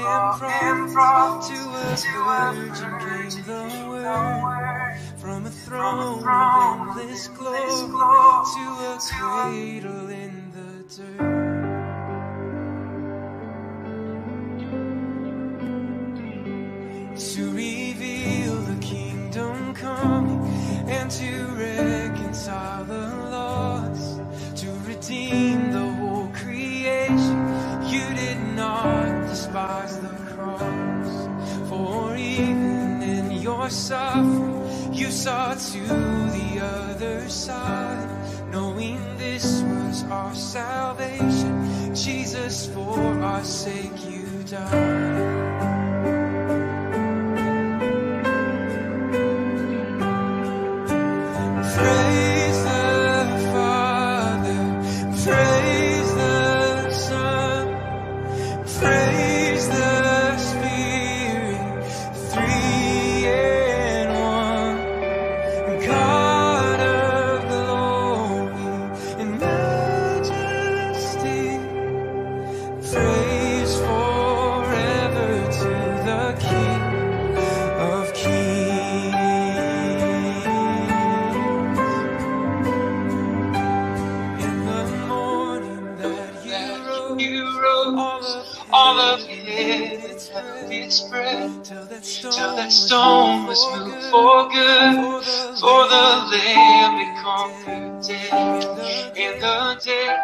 and prophets, to a virgin came the word, from a throne of endless glory to a cradle in the dirt. To reveal the kingdom coming and to reconcile the lost, to redeem the whole creation. You did not despise the cross, for even in your suffering you saw to the other side, knowing this was our salvation. Jesus, for our sake you died. Praise the Father, praise the Son, praise the Spirit, three in one, God of glory and majesty, praise forever to the King of Kings. All of it spread till that stone was moved for good, for the Lamb had conquered death in the day.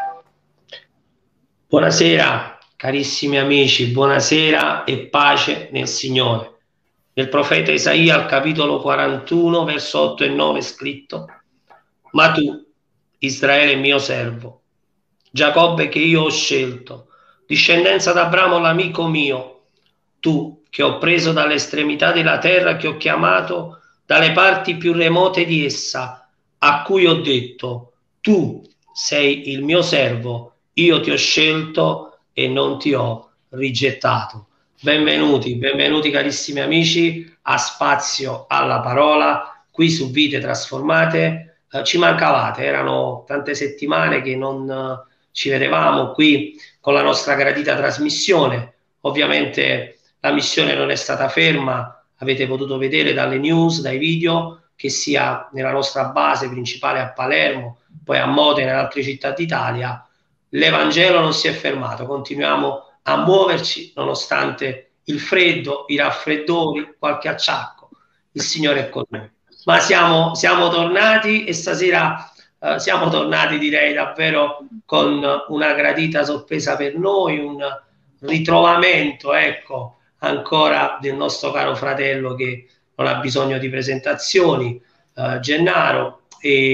Buonasera carissimi amici, buonasera e pace nel Signore. Nel profeta Isaia al capitolo 41 verso 8 e 9 è scritto: ma tu, Israele mio servo, Giacobbe che io ho scelto, discendenza d'Abramo l'amico mio, tu che ho preso dalle estremità della terra, che ho chiamato dalle parti più remote di essa, a cui ho detto: tu sei il mio servo, io ti ho scelto e non ti ho rigettato. Benvenuti, benvenuti carissimi amici a Spazio alla Parola, qui su Vite Trasformate. Ci mancavate, erano tante settimane che non ci vedevamo qui con la nostra gradita trasmissione. Ovviamente la missione non è stata ferma, avete potuto vedere dalle news, dai video, che sia nella nostra base principale a Palermo, poi a Modena e in altre città d'Italia, l'Evangelo non si è fermato, continuiamo a muoverci nonostante il freddo, i raffreddori, qualche acciacco. Il Signore è con noi. Ma siamo tornati e stasera siamo tornati, direi, davvero con una gradita sorpresa per noi, un ritrovamento, ecco, ancora del nostro caro fratello che non ha bisogno di presentazioni, Gennaro.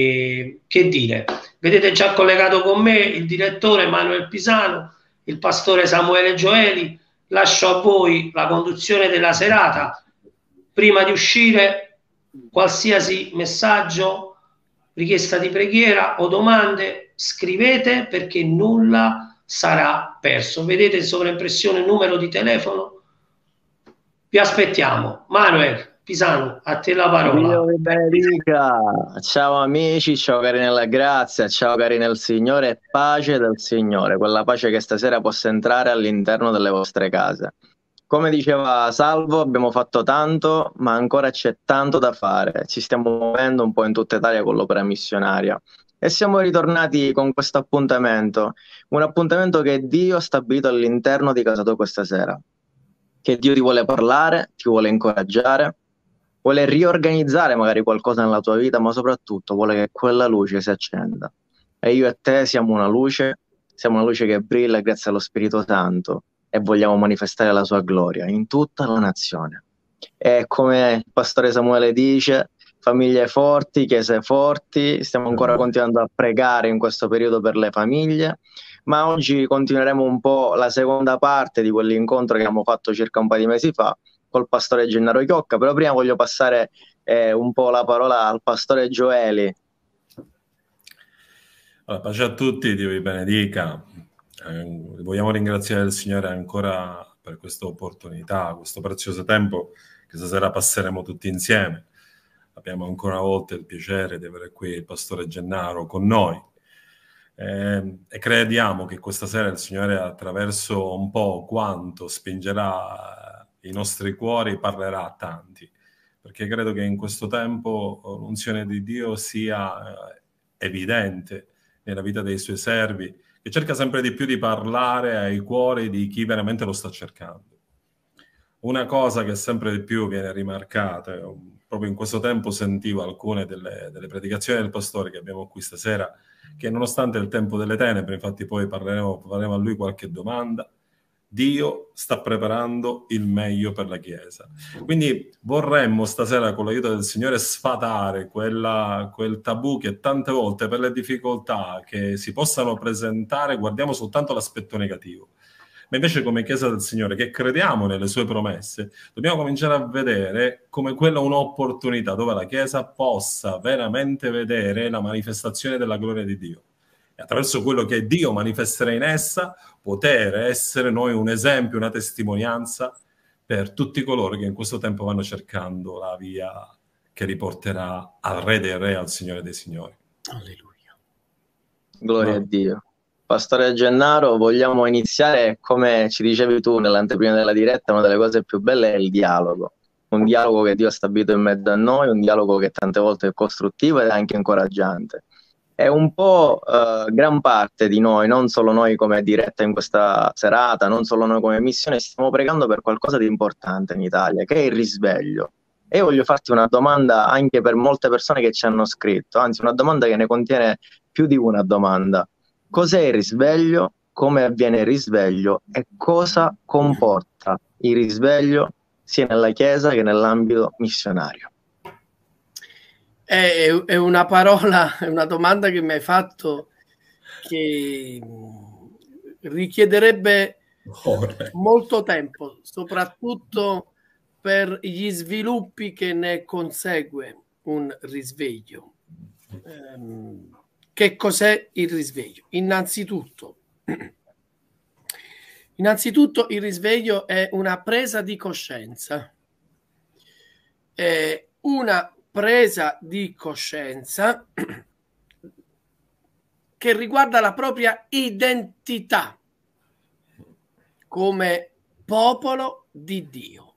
E che dire, vedete già collegato con me il direttore Emanuele Pisano, il pastore Samuele Gioeli. Lascio a voi la conduzione della serata. Prima di uscire, qualsiasi messaggio, richiesta di preghiera o domande, scrivete, perché nulla sarà perso. Vedete in sovraimpressione il numero di telefono? Vi aspettiamo. Manuel Pisano, a te la parola. Dio vi benedica. Ciao amici, ciao cari nella grazia, ciao cari nel Signore, e pace del Signore, quella pace che stasera possa entrare all'interno delle vostre case. Come diceva Salvo, abbiamo fatto tanto, ma ancora c'è tanto da fare. Ci stiamo muovendo un po' in tutta Italia con l'opera missionaria e siamo ritornati con questo appuntamento, un appuntamento che Dio ha stabilito all'interno di Casa Tua questa sera, che Dio ti vuole parlare, ti vuole incoraggiare, vuole riorganizzare magari qualcosa nella tua vita, ma soprattutto vuole che quella luce si accenda. E io e te siamo una luce che brilla grazie allo Spirito Santo e vogliamo manifestare la sua gloria in tutta la nazione. E come il pastore Samuele dice, famiglie forti, chiese forti, stiamo ancora continuando a pregare in questo periodo per le famiglie, ma oggi continueremo un po' la seconda parte di quell'incontro che abbiamo fatto circa un paio di mesi fa col pastore Gennaro Chiocca. Però prima voglio passare un po' la parola al pastore Gioeli. Allora, pace a tutti, Dio vi benedica. Vogliamo ringraziare il Signore ancora per questa opportunità, questo prezioso tempo che stasera passeremo tutti insieme. Abbiamo ancora una volta il piacere di avere qui il pastore Gennaro con noi. E crediamo che questa sera il Signore, attraverso un po' quanto spingerà i nostri cuori, parlerà a tanti, perché credo che in questo tempo l'unzione di Dio sia evidente nella vita dei suoi servi, che cerca sempre di più di parlare ai cuori di chi veramente lo sta cercando. Una cosa che sempre di più viene rimarcata, proprio in questo tempo sentivo alcune delle predicazioni del pastore che abbiamo qui stasera, che nonostante il tempo delle tenebre, infatti poi faremo a lui qualche domanda, Dio sta preparando il meglio per la Chiesa. Quindi vorremmo stasera, con l'aiuto del Signore, sfatare quel tabù che tante volte per le difficoltà che si possano presentare guardiamo soltanto l'aspetto negativo. Ma invece come Chiesa del Signore, che crediamo nelle sue promesse, dobbiamo cominciare a vedere come quella un'opportunità dove la Chiesa possa veramente vedere la manifestazione della gloria di Dio. E attraverso quello che Dio manifesterà in essa, poter essere noi un esempio, una testimonianza per tutti coloro che in questo tempo vanno cercando la via che riporterà al Re dei Re, al Signore dei Signori. Alleluia. Gloria a Dio. Pastore Gennaro, vogliamo iniziare, come ci dicevi tu nell'anteprima della diretta, una delle cose più belle è il dialogo. Un dialogo che Dio ha stabilito in mezzo a noi, un dialogo che tante volte è costruttivo ed anche incoraggiante. E un po' gran parte di noi, non solo noi come diretta in questa serata, non solo noi come missione, stiamo pregando per qualcosa di importante in Italia, che è il risveglio. E io voglio farti una domanda anche per molte persone che ci hanno scritto, anzi una domanda che ne contiene più di una domanda. Cos'è il risveglio? Come avviene il risveglio? E cosa comporta il risveglio sia nella Chiesa che nell'ambito missionario? È una parola, è una domanda che mi hai fatto che richiederebbe molto tempo, soprattutto per gli sviluppi che ne consegue un risveglio. Che cos'è il risveglio? Innanzitutto il risveglio è una presa di coscienza. È una presa di coscienza che riguarda la propria identità come popolo di Dio.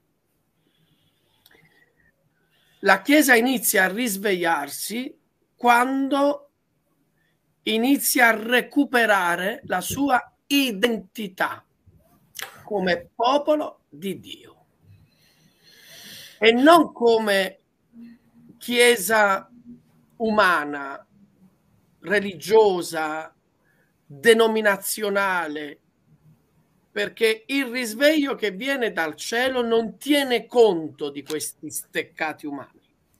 La Chiesa inizia a risvegliarsi quando inizia a recuperare la sua identità come popolo di Dio e non come Chiesa umana, religiosa, denominazionale, perché il risveglio che viene dal cielo non tiene conto di questi steccati umani.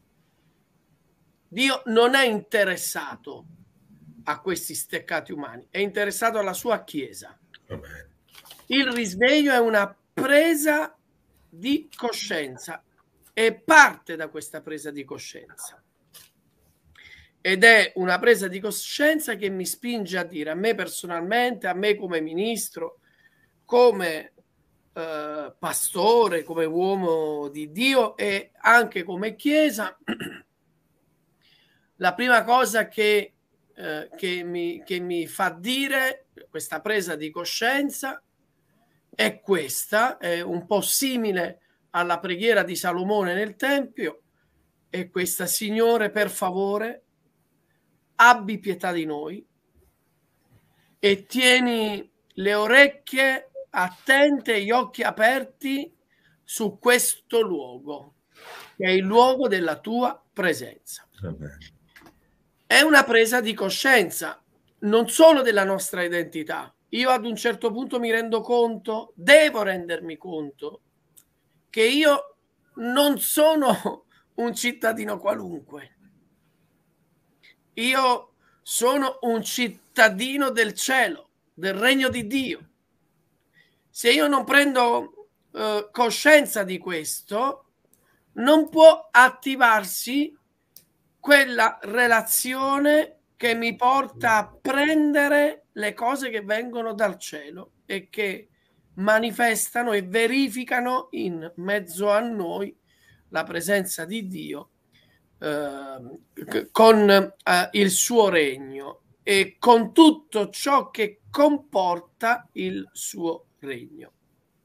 Dio non è interessato a questi steccati umani, è interessato alla sua Chiesa. Il risveglio è una presa di coscienza e parte da questa presa di coscienza. Ed è una presa di coscienza che mi spinge a dire, a me personalmente, a me come ministro, come pastore, come uomo di Dio e anche come Chiesa, la prima cosa che mi fa dire questa presa di coscienza è questa, è un po' simile alla preghiera di Salomone nel Tempio, è questa: Signore, per favore, abbi pietà di noi e tieni le orecchie attente e gli occhi aperti su questo luogo, che è il luogo della tua presenza. È una presa di coscienza non solo della nostra identità. Io ad un certo punto mi rendo conto, devo rendermi conto, che io non sono un cittadino qualunque. Io sono un cittadino del cielo, del regno di Dio. Se io non prendo coscienza di questo, non può attivarsi quella relazione che mi porta a prendere le cose che vengono dal cielo e che manifestano e verificano in mezzo a noi la presenza di Dio con il suo regno. e con tutto ciò che comporta il suo regno.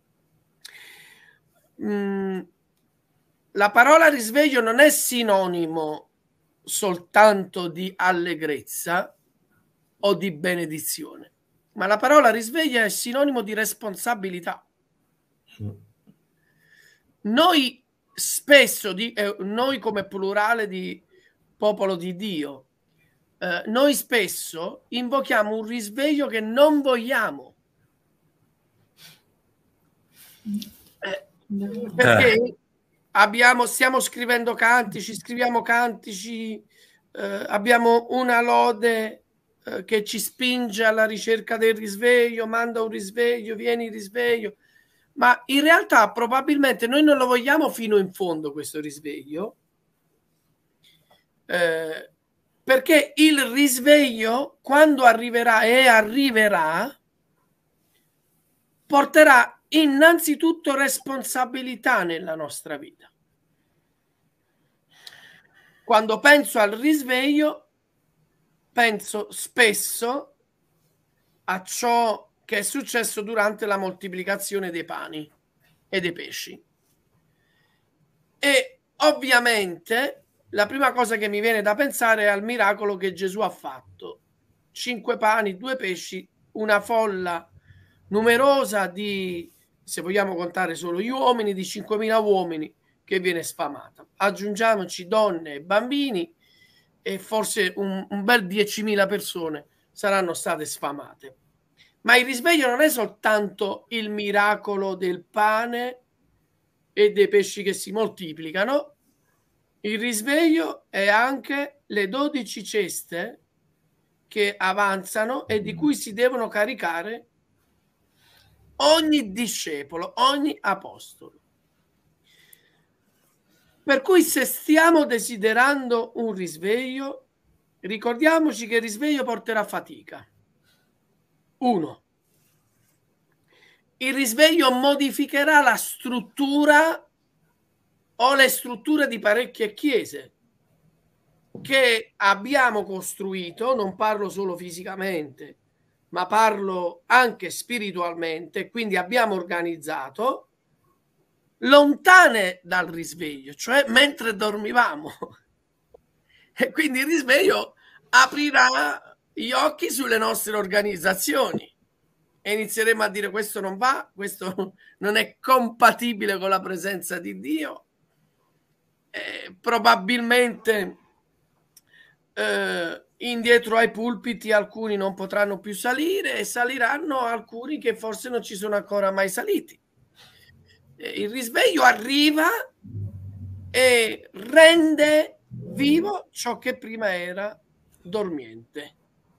La parola risveglio non è sinonimo soltanto di allegrezza o di benedizione, ma la parola risveglio è sinonimo di responsabilità. Noi spesso, noi come plurale di popolo di Dio, noi spesso invochiamo un risveglio che non vogliamo. Perché stiamo scrivendo cantici, scriviamo cantici, abbiamo una lode che ci spinge alla ricerca del risveglio, manda un risveglio, vieni risveglio, ma in realtà probabilmente noi non lo vogliamo fino in fondo questo risveglio, perché il risveglio, quando arriverà e arriverà, porterà innanzitutto responsabilità nella nostra vita. Quando penso al risveglio, penso spesso a ciò che è successo durante la moltiplicazione dei pani e dei pesci. E ovviamente la prima cosa che mi viene da pensare è al miracolo che Gesù ha fatto. 5 pani, 2 pesci, una folla numerosa di, se vogliamo contare solo gli uomini, di 5.000 uomini che viene sfamata. Aggiungiamoci donne e bambini e forse un bel 10.000 persone saranno state sfamate. Ma il risveglio non è soltanto il miracolo del pane e dei pesci che si moltiplicano. Il risveglio è anche le 12 ceste che avanzano e di cui si devono caricare ogni discepolo, ogni apostolo. Per cui se stiamo desiderando un risveglio, ricordiamoci che il risveglio porterà fatica. 1. Il risveglio modificherà la struttura o le strutture di parecchie chiese che abbiamo costruito, non parlo solo fisicamente, ma parlo anche spiritualmente, quindi abbiamo organizzato lontane dal risveglio, cioè mentre dormivamo. E quindi il risveglio aprirà gli occhi sulle nostre organizzazioni e inizieremo a dire questo non va, questo non è compatibile con la presenza di Dio. Probabilmente indietro ai pulpiti alcuni non potranno più salire e saliranno alcuni che forse non ci sono ancora mai saliti. Il risveglio arriva e rende vivo ciò che prima era dormiente.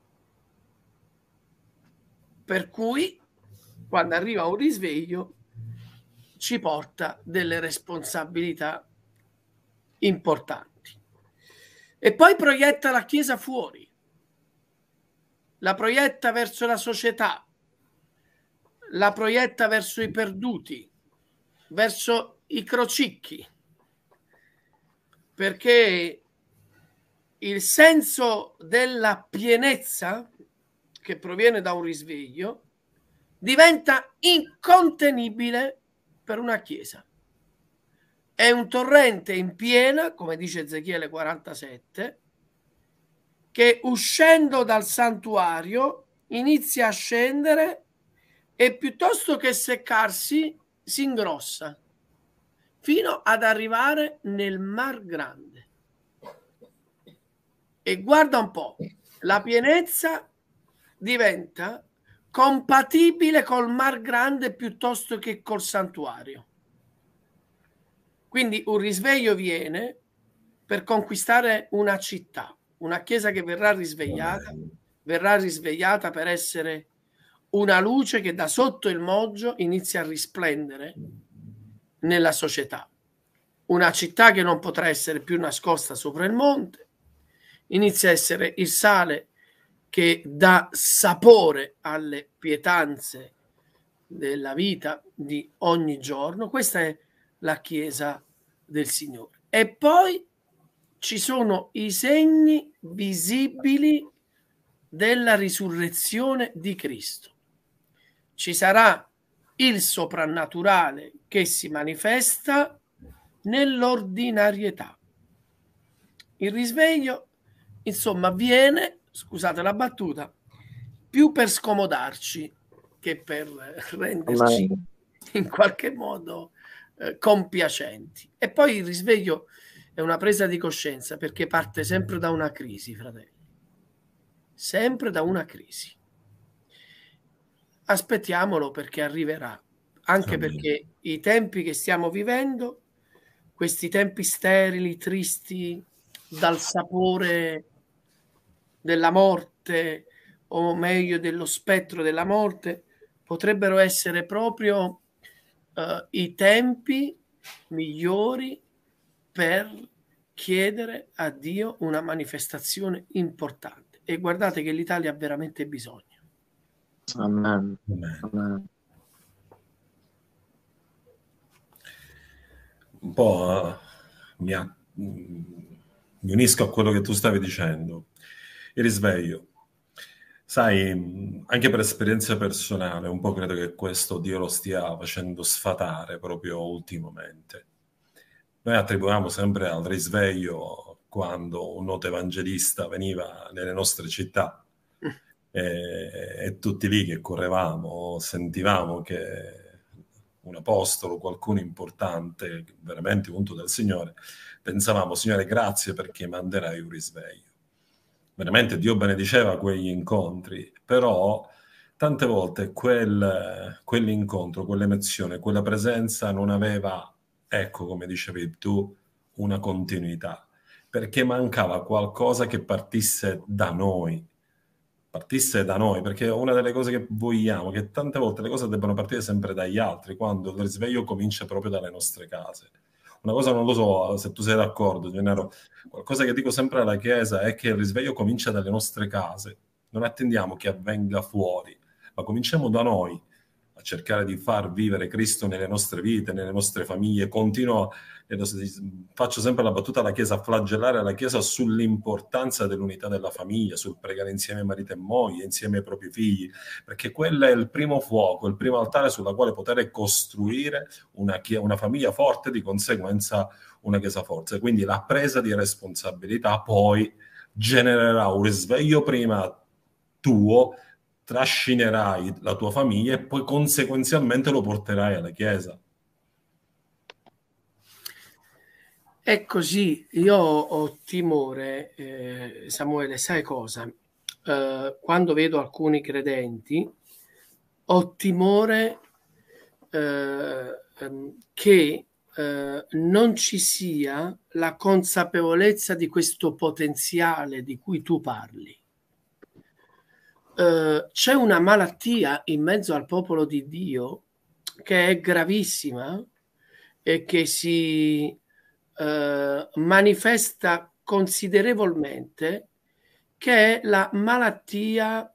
Per cui quando arriva un risveglio ci porta delle responsabilità importanti. E poi proietta la Chiesa fuori, la proietta verso la società, la proietta verso i perduti, verso i crocicchi, perché il senso della pienezza che proviene da un risveglio diventa incontenibile per una Chiesa. È un torrente in piena, come dice Ezechiele 47, che uscendo dal santuario inizia a scendere e piuttosto che seccarsi si ingrossa fino ad arrivare nel Mar Grande. E guarda un po', la pienezza diventa compatibile col Mar Grande piuttosto che col santuario. Quindi un risveglio viene per conquistare una città, una chiesa che verrà risvegliata per essere una luce che da sotto il moggio inizia a risplendere nella società. Una città che non potrà essere più nascosta sopra il monte, inizia a essere il sale che dà sapore alle pietanze della vita di ogni giorno. Questa è la Chiesa del Signore. E poi ci sono i segni visibili della risurrezione di Cristo. Ci sarà il soprannaturale che si manifesta nell'ordinarietà. Il risveglio, insomma, avviene, scusate la battuta, più per scomodarci che per renderci in qualche modo compiacenti. E poi il risveglio è una presa di coscienza, perché parte sempre da una crisi, fratelli. Sempre da una crisi. Aspettiamolo, perché arriverà. Anche perché i tempi che stiamo vivendo, questi tempi sterili, tristi, dal sapore della morte, o meglio dello spettro della morte, potrebbero essere proprio i tempi migliori per chiedere a Dio una manifestazione importante. E guardate che l'Italia ha veramente bisogno. Amen. Amen. Un po' mi unisco a quello che tu stavi dicendo. Il risveglio. Sai, anche per esperienza personale, un po' credo che questo Dio lo stia facendo sfatare proprio ultimamente. Noi attribuiamo sempre al risveglio quando un noto evangelista veniva nelle nostre città e tutti lì che correvamo, sentivamo che un apostolo, qualcuno importante, veramente unto dal Signore, pensavamo: Signore, grazie perché manderai un risveglio. Veramente Dio benediceva quegli incontri, però tante volte quell'incontro, quell'emozione, quella presenza non aveva, ecco, come dicevi tu, una continuità, perché mancava qualcosa che partisse da noi, perché una delle cose che vogliamo, che tante volte le cose debbano partire sempre dagli altri, quando il risveglio comincia proprio dalle nostre case. Una cosa, non lo so se tu sei d'accordo, Gennaro, qualcosa che dico sempre alla Chiesa è che il risveglio comincia dalle nostre case. Non attendiamo che avvenga fuori, ma cominciamo da noi a cercare di far vivere Cristo nelle nostre vite, nelle nostre famiglie. Faccio sempre la battuta alla Chiesa, a flagellare la Chiesa sull'importanza dell'unità della famiglia, sul pregare insieme marito e moglie, insieme ai propri figli, perché quello è il primo fuoco, il primo altare sulla quale poter costruire una famiglia forte, di conseguenza una Chiesa forte. Quindi la presa di responsabilità poi genererà un risveglio prima tuo, trascinerai la tua famiglia e poi conseguenzialmente lo porterai alla Chiesa. È così. Io ho timore, Samuele, sai cosa? Quando vedo alcuni credenti, ho timore che non ci sia la consapevolezza di questo potenziale di cui tu parli. C'è una malattia in mezzo al popolo di Dio che è gravissima e che si manifesta considerevolmente, che è la malattia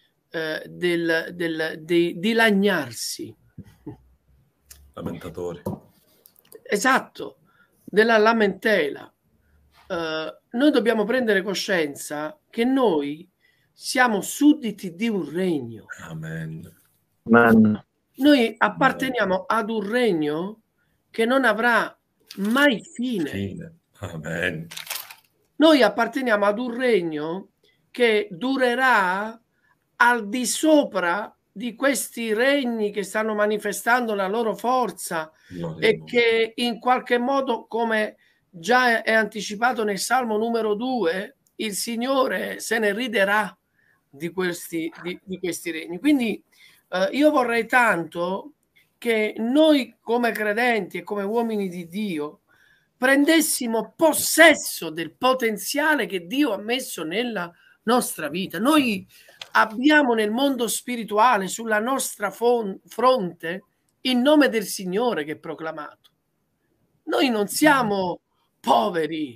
di lagnarsi. Lamentatori. Esatto, della lamentela. Noi dobbiamo prendere coscienza che noi siamo sudditi di un regno. Amen. Amen. Noi apparteniamo ad un regno che non avrà mai fine. Amen. Noi apparteniamo ad un regno che durerà al di sopra di questi regni che stanno manifestando la loro forza e che in qualche modo, come già è anticipato nel Salmo numero 2, il Signore se ne riderà di questi regni. Quindi io vorrei tanto che noi come credenti e come uomini di Dio prendessimo possesso del potenziale che Dio ha messo nella nostra vita. Noi abbiamo nel mondo spirituale, sulla nostra fronte, il nome del Signore che è proclamato. Noi non siamo poveri,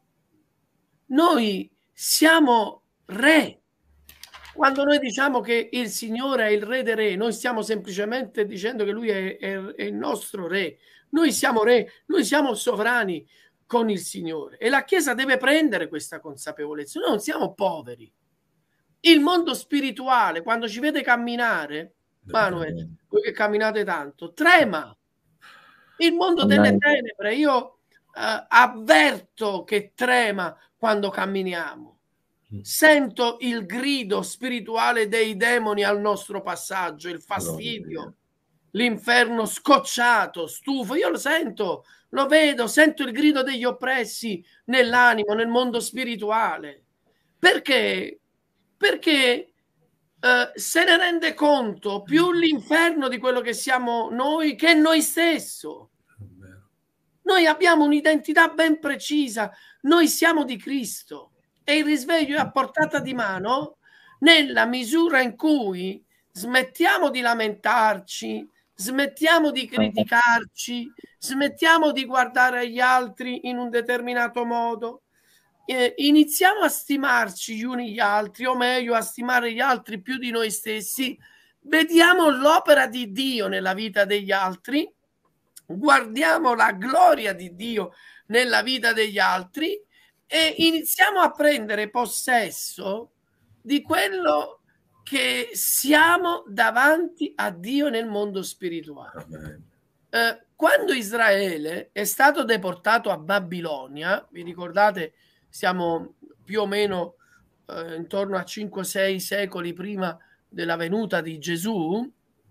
noi siamo re. Quando noi diciamo che il Signore è il re dei re, noi stiamo semplicemente dicendo che Lui è il nostro re. Noi siamo re, noi siamo sovrani con il Signore. E la Chiesa deve prendere questa consapevolezza. Noi non siamo poveri, Il mondo spirituale, quando ci vede camminare, Manuel, voi che camminate tanto, trema. Il mondo delle tenebre, io avverto che trema quando camminiamo. Sento il grido spirituale dei demoni al nostro passaggio, il fastidio, l'inferno scocciato, stufo. Io lo sento, lo vedo, sento il grido degli oppressi nell'animo, nel mondo spirituale. Perché? Perché se ne rende conto più l'inferno di quello che siamo noi che noi stesso. Noi abbiamo un'identità ben precisa, noi siamo di Cristo e il risveglio è a portata di mano nella misura in cui smettiamo di lamentarci, smettiamo di criticarci, smettiamo di guardare gli altri in un determinato modo, iniziamo a stimarci gli uni gli altri, o meglio a stimare gli altri più di noi stessi, vediamo l'opera di Dio nella vita degli altri, guardiamo la gloria di Dio nella vita degli altri e iniziamo a prendere possesso di quello che siamo davanti a Dio nel mondo spirituale. Quando Israele è stato deportato a Babilonia, vi ricordate, siamo più o meno intorno a 5-6 secoli prima della venuta di Gesù,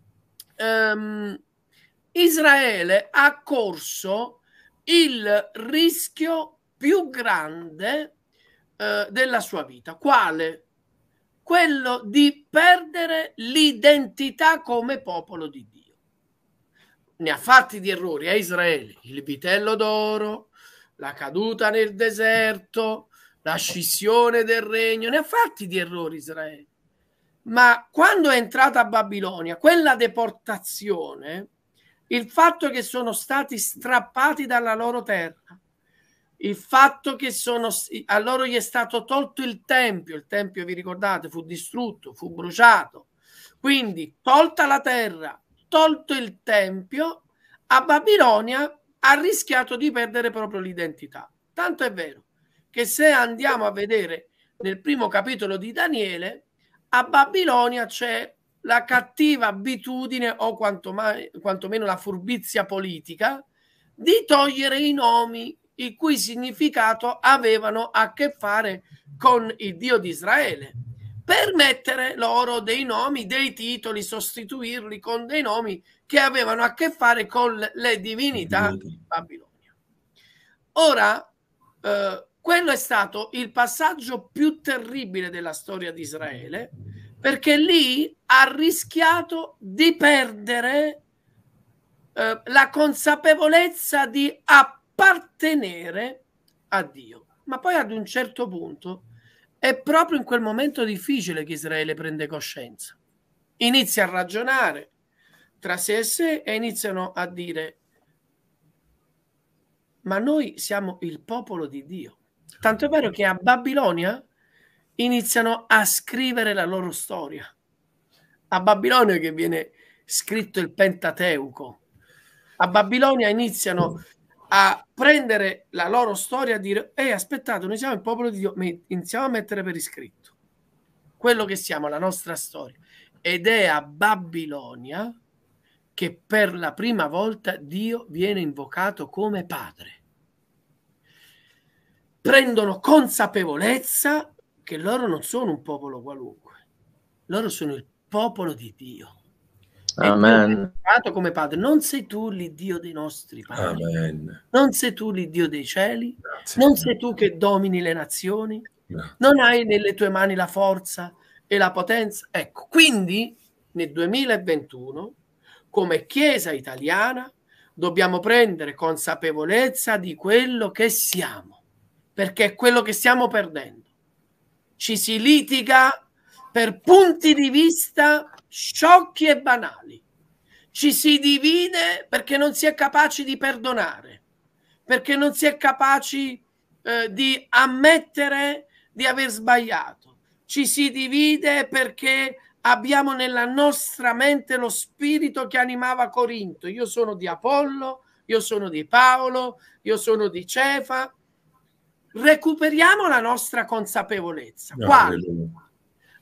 Israele ha corso il rischio più grande della sua vita. Quale? Quello di perdere l'identità come popolo di Dio. Ne ha fatti di errori a Israele, il vitello d'oro, la caduta nel deserto, la scissione del regno, ne ha fatti di errori Israele. Ma quando è entrata a Babilonia, quella deportazione, il fatto che sono stati strappati dalla loro terra, il fatto che a loro gli è stato tolto il tempio vi ricordate, fu distrutto, fu bruciato, quindi tolta la terra, tolto il tempio, a Babilonia ha rischiato di perdere proprio l'identità. Tanto è vero che se andiamo a vedere nel primo capitolo di Daniele, a Babilonia c'è la cattiva abitudine o quantomeno la furbizia politica di togliere i nomi il cui significato avevano a che fare con il Dio di Israele, per mettere loro dei nomi, dei titoli, sostituirli con dei nomi che avevano a che fare con le divinità di Babilonia. Ora, quello è stato il passaggio più terribile della storia di Israele, perché lì ha rischiato di perdere la consapevolezza di appartenere a Dio. Ma poi ad un certo punto è proprio in quel momento difficile che Israele prende coscienza. Inizia a ragionare tra sé e sé e iniziano a dire: ma noi siamo il popolo di Dio. Tanto è vero che a Babilonia iniziano a scrivere la loro storia. A Babilonia che viene scritto il Pentateuco. A Babilonia iniziano a prendere la loro storia e a dire: aspettate, noi siamo il popolo di Dio, iniziamo a mettere per iscritto quello che siamo, la nostra storia. Ed è a Babilonia che per la prima volta Dio viene invocato come Padre. Prendono consapevolezza che loro non sono un popolo qualunque, loro sono il popolo di Dio. Amen. E come Padre. Non sei tu l'Iddio dei nostri padri. Amen. Non sei tu l'Iddio dei cieli. Grazie. Non sei tu che domini le nazioni. Grazie. Non hai nelle tue mani la forza e la potenza. Ecco, quindi nel 2021 come Chiesa italiana dobbiamo prendere consapevolezza di quello che siamo, perché è quello che stiamo perdendo. Ci si litiga per punti di vista sciocchi e banali. Ci si divide perché non si è capaci di perdonare, perché non si è capaci di ammettere di aver sbagliato. Ci si divide perché abbiamo nella nostra mente lo spirito che animava Corinto. Io sono di Apollo, io sono di Paolo, io sono di Cefa. Recuperiamo la nostra consapevolezza. Quale?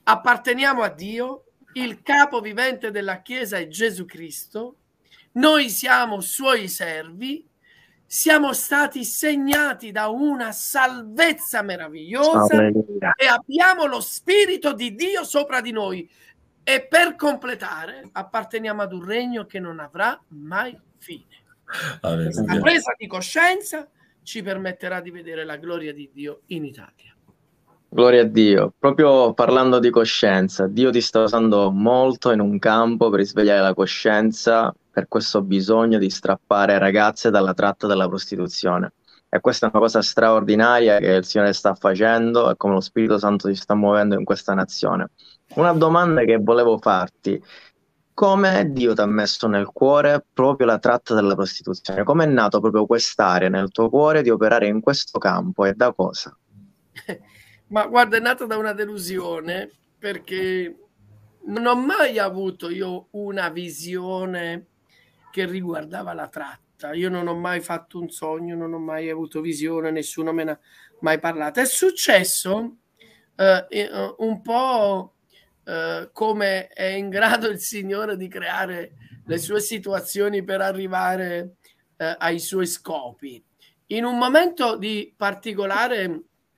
apparteniamo a Dio, il capo vivente della Chiesa è Gesù Cristo, noi siamo suoi servi, siamo stati segnati da una salvezza meravigliosa e abbiamo lo Spirito di Dio sopra di noi. E per completare, apparteniamo ad un regno che non avrà mai fine. Questa presa di coscienza ci permetterà di vedere la gloria di Dio in Italia. Gloria a Dio. Proprio parlando di coscienza, Dio ti sta usando molto in un campo per risvegliare la coscienza per questo bisogno di strappare ragazze dalla tratta della prostituzione. E questa è una cosa straordinaria che il Signore sta facendo e come lo Spirito Santo si sta muovendo in questa nazione. Una domanda che volevo farti: come Dio ti ha messo nel cuore proprio la tratta della prostituzione? Come è nato proprio quest'area nel tuo cuore di operare in questo campo e da cosa? Ma guarda, è nata da una delusione, perché non ho mai avuto io una visione che riguardava la tratta. Io non ho mai fatto un sogno, non ho mai avuto visione, nessuno me ne ha mai parlato. È successo un po' come è in grado il Signore di creare le sue situazioni per arrivare ai suoi scopi. In un momento di particolare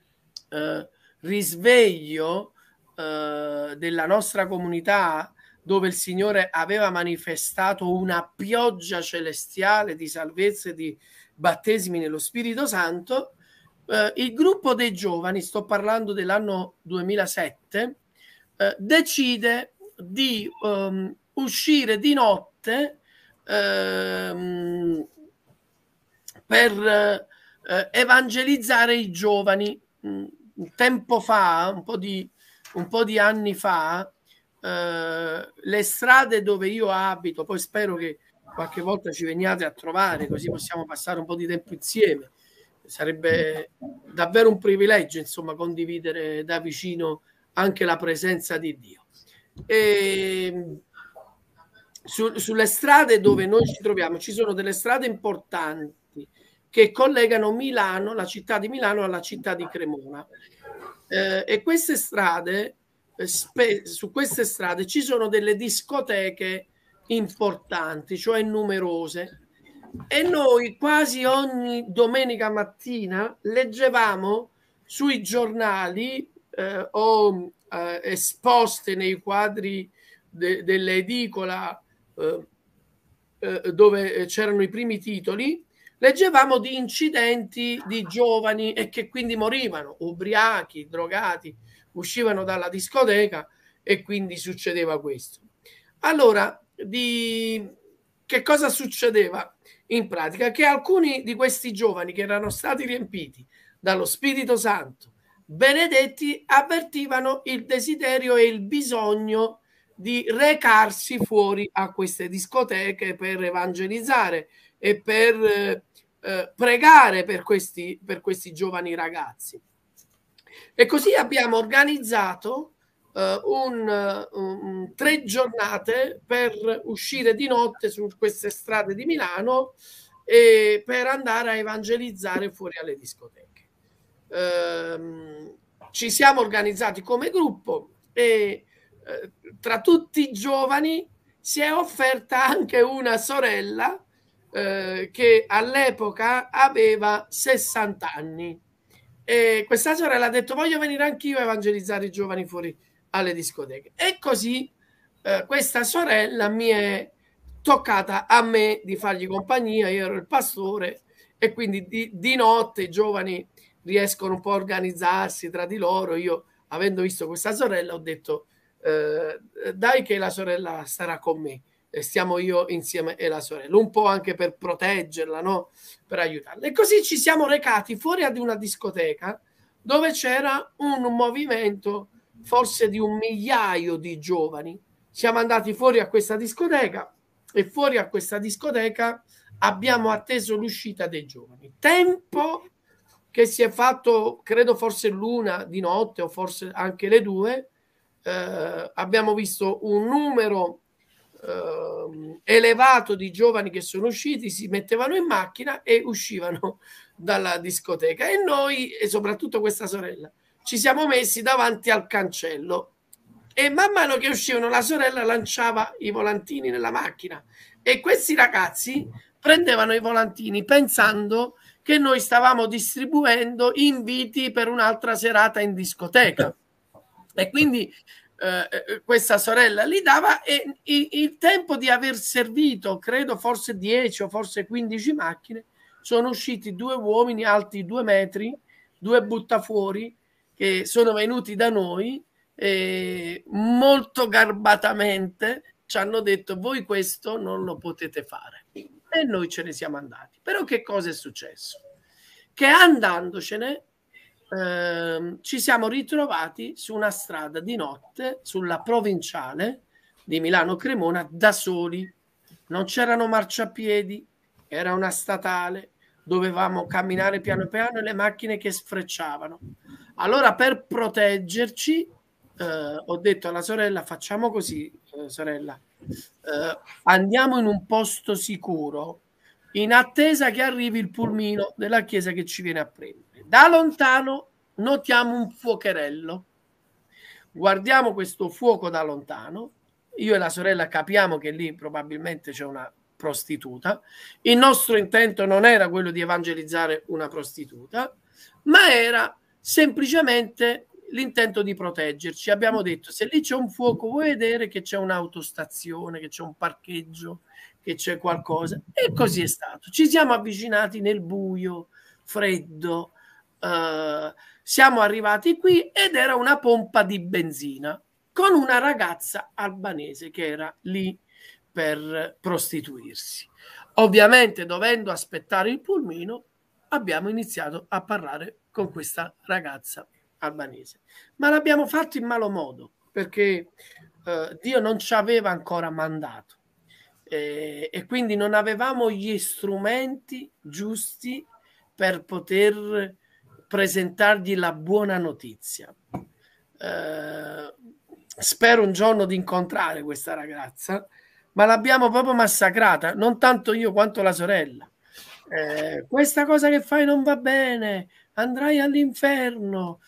risveglio della nostra comunità, dove il Signore aveva manifestato una pioggia celestiale di salvezza e di battesimi nello Spirito Santo, il gruppo dei giovani, sto parlando dell'anno 2007, decide di uscire di notte per evangelizzare i giovani. Tempo fa, un po' di anni fa, le strade dove io abito, poi spero che qualche volta ci veniate a trovare, così possiamo passare un po' di tempo insieme. Sarebbe davvero un privilegio, insomma, condividere da vicino anche la presenza di Dio. E sulle strade dove noi ci troviamo ci sono delle strade importanti che collegano Milano, la città di Milano, alla città di Cremona. E queste strade, su queste strade ci sono delle discoteche importanti, cioè numerose, e noi quasi ogni domenica mattina leggevamo sui giornali o esposte nei quadri dell'edicola dove c'erano i primi titoli, leggevamo di incidenti di giovani e che quindi morivano, ubriachi, drogati, uscivano dalla discoteca e quindi succedeva questo. Allora, che cosa succedeva? In pratica che alcuni di questi giovani che erano stati riempiti dallo Spirito Santo, benedetti, avvertivano il desiderio e il bisogno di recarsi fuori a queste discoteche per evangelizzare e per pregare per questi giovani ragazzi. E così abbiamo organizzato 3 giornate per uscire di notte su queste strade di Milano e per andare a evangelizzare fuori alle discoteche. Ci siamo organizzati come gruppo e tra tutti i giovani si è offerta anche una sorella che all'epoca aveva 60 anni. E questa sorella ha detto: voglio venire anch'io a evangelizzare i giovani fuori alle discoteche. E così questa sorella mi è toccata a me di fargli compagnia. Io ero il pastore e quindi di notte i giovani riescono un po' a organizzarsi tra di loro. Io, avendo visto questa sorella, ho detto dai che la sorella starà con me, stiamo io insieme e la sorella, un po' anche per proteggerla, no? Per aiutarla. E così ci siamo recati fuori ad una discoteca dove c'era un movimento forse di 1 migliaio di giovani. Siamo andati fuori a questa discoteca e fuori a questa discoteca abbiamo atteso l'uscita dei giovani. Tempo che si è fatto, credo forse l'1 di notte o forse anche le 2, abbiamo visto un numero elevato di giovani che sono usciti, si mettevano in macchina e uscivano dalla discoteca, e noi, e soprattutto questa sorella, ci siamo messi davanti al cancello E man mano che uscivano la sorella lanciava i volantini nella macchina e questi ragazzi prendevano i volantini pensando che noi stavamo distribuendo inviti per un'altra serata in discoteca. E quindi questa sorella li dava, e il tempo di aver servito, credo forse 10 o forse 15 macchine, sono usciti 2 uomini alti 2 metri, 2 buttafuori, che sono venuti da noi e molto garbatamente ci hanno detto: voi questo non lo potete fare. E noi ce ne siamo andati. Però che cosa è successo? Che andandocene ci siamo ritrovati su una strada di notte, sulla provinciale di Milano Cremona, da soli. Non c'erano marciapiedi, era una statale, dovevamo camminare piano piano e le macchine che sfrecciavano. Allora, per proteggerci, ho detto alla sorella: facciamo così, sorella, andiamo in un posto sicuro in attesa che arrivi il pulmino della chiesa che ci viene a prendere. Da lontano notiamo un fuocherello, guardiamo questo fuoco da lontano, io e la sorella capiamo che lì probabilmente c'è una prostituta. Il nostro intento non era quello di evangelizzare una prostituta, ma era semplicemente l'intento di proteggerci. Abbiamo detto: se lì c'è un fuoco, vuoi vedere che c'è un'autostazione, che c'è un parcheggio, che c'è qualcosa? E così è stato. Ci siamo avvicinati nel buio, freddo, siamo arrivati qui ed era una pompa di benzina con una ragazza albanese che era lì per prostituirsi. Ovviamente, dovendo aspettare il pulmino, abbiamo iniziato a parlare con questa ragazza albanese, ma l'abbiamo fatto in malo modo, perché Dio non ci aveva ancora mandato e quindi non avevamo gli strumenti giusti per poter presentargli la buona notizia. Spero un giorno di incontrare questa ragazza, ma l'abbiamo proprio massacrata, non tanto io quanto la sorella. Questa cosa che fai non va bene, andrai all'inferno,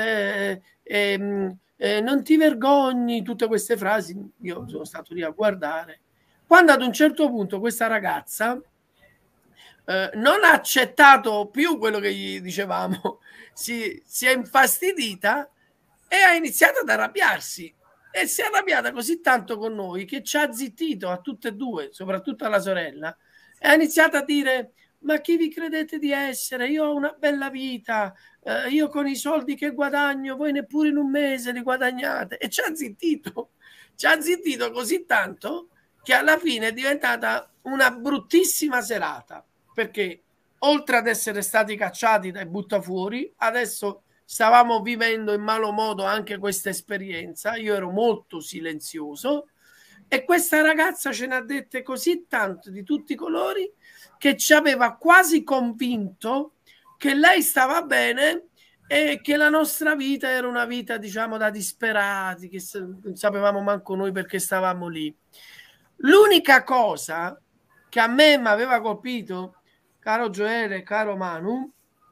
non ti vergogni, tutte queste frasi. Io sono stato lì a guardare, quando ad un certo punto questa ragazza non ha accettato più quello che gli dicevamo, si è infastidita e ha iniziato ad arrabbiarsi, e si è arrabbiata così tanto con noi che ci ha zittito a tutte e due, soprattutto alla sorella, e ha iniziato a dire: ma chi vi credete di essere? Io ho una bella vita, io con i soldi che guadagno voi neppure in un mese li guadagnate. E ci ha zittito così tanto che alla fine è diventata una bruttissima serata, perché oltre ad essere stati cacciati dai buttafuori, adesso stavamo vivendo in malo modo anche questa esperienza. Io ero molto silenzioso e questa ragazza ce ne ha dette così tanto di tutti i colori che ci aveva quasi convinto che lei stava bene e che la nostra vita era una vita, diciamo, da disperati, che non sapevamo manco noi perché stavamo lì. L'unica cosa che a me mi aveva colpito, caro Gioele, caro Manu,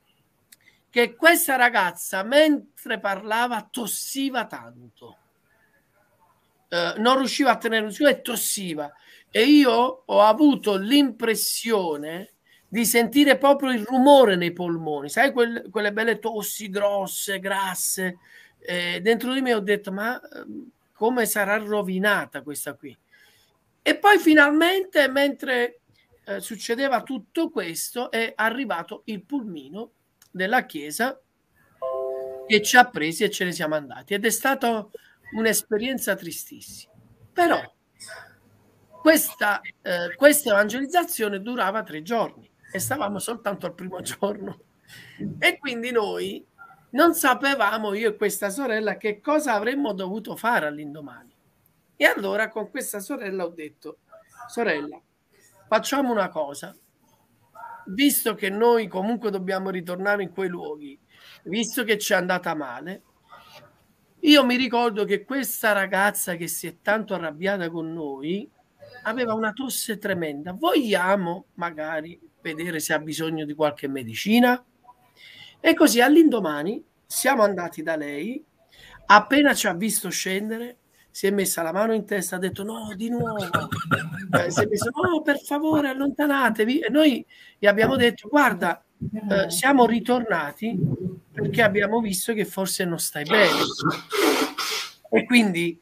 che questa ragazza mentre parlava tossiva tanto, non riusciva a tenere un e tossiva, e io ho avuto l'impressione di sentire proprio il rumore nei polmoni, sai, quelle belle tossi grosse, grasse, dentro di me ho detto: ma come sarà rovinata questa qui? E poi finalmente, mentre succedeva tutto questo, è arrivato il pulmino della chiesa che ci ha presi e ce ne siamo andati, ed è stata un'esperienza tristissima. Però questa evangelizzazione durava 3 giorni e stavamo soltanto al primo giorno, e quindi noi non sapevamo, io e questa sorella, che cosa avremmo dovuto fare all'indomani. E allora con questa sorella ho detto: sorella, facciamo una cosa, visto che noi comunque dobbiamo ritornare in quei luoghi, visto che ci è andata male, io mi ricordo che questa ragazza che si è tanto arrabbiata con noi aveva una tosse tremenda, vogliamo magari vedere se ha bisogno di qualche medicina? E così all'indomani siamo andati da lei, appena ci ha visto scendere si è messa la mano in testa, ha detto no, di nuovo, si è messo no, per favore allontanatevi, e noi gli abbiamo detto guarda, siamo ritornati perché abbiamo visto che forse non stai bene e quindi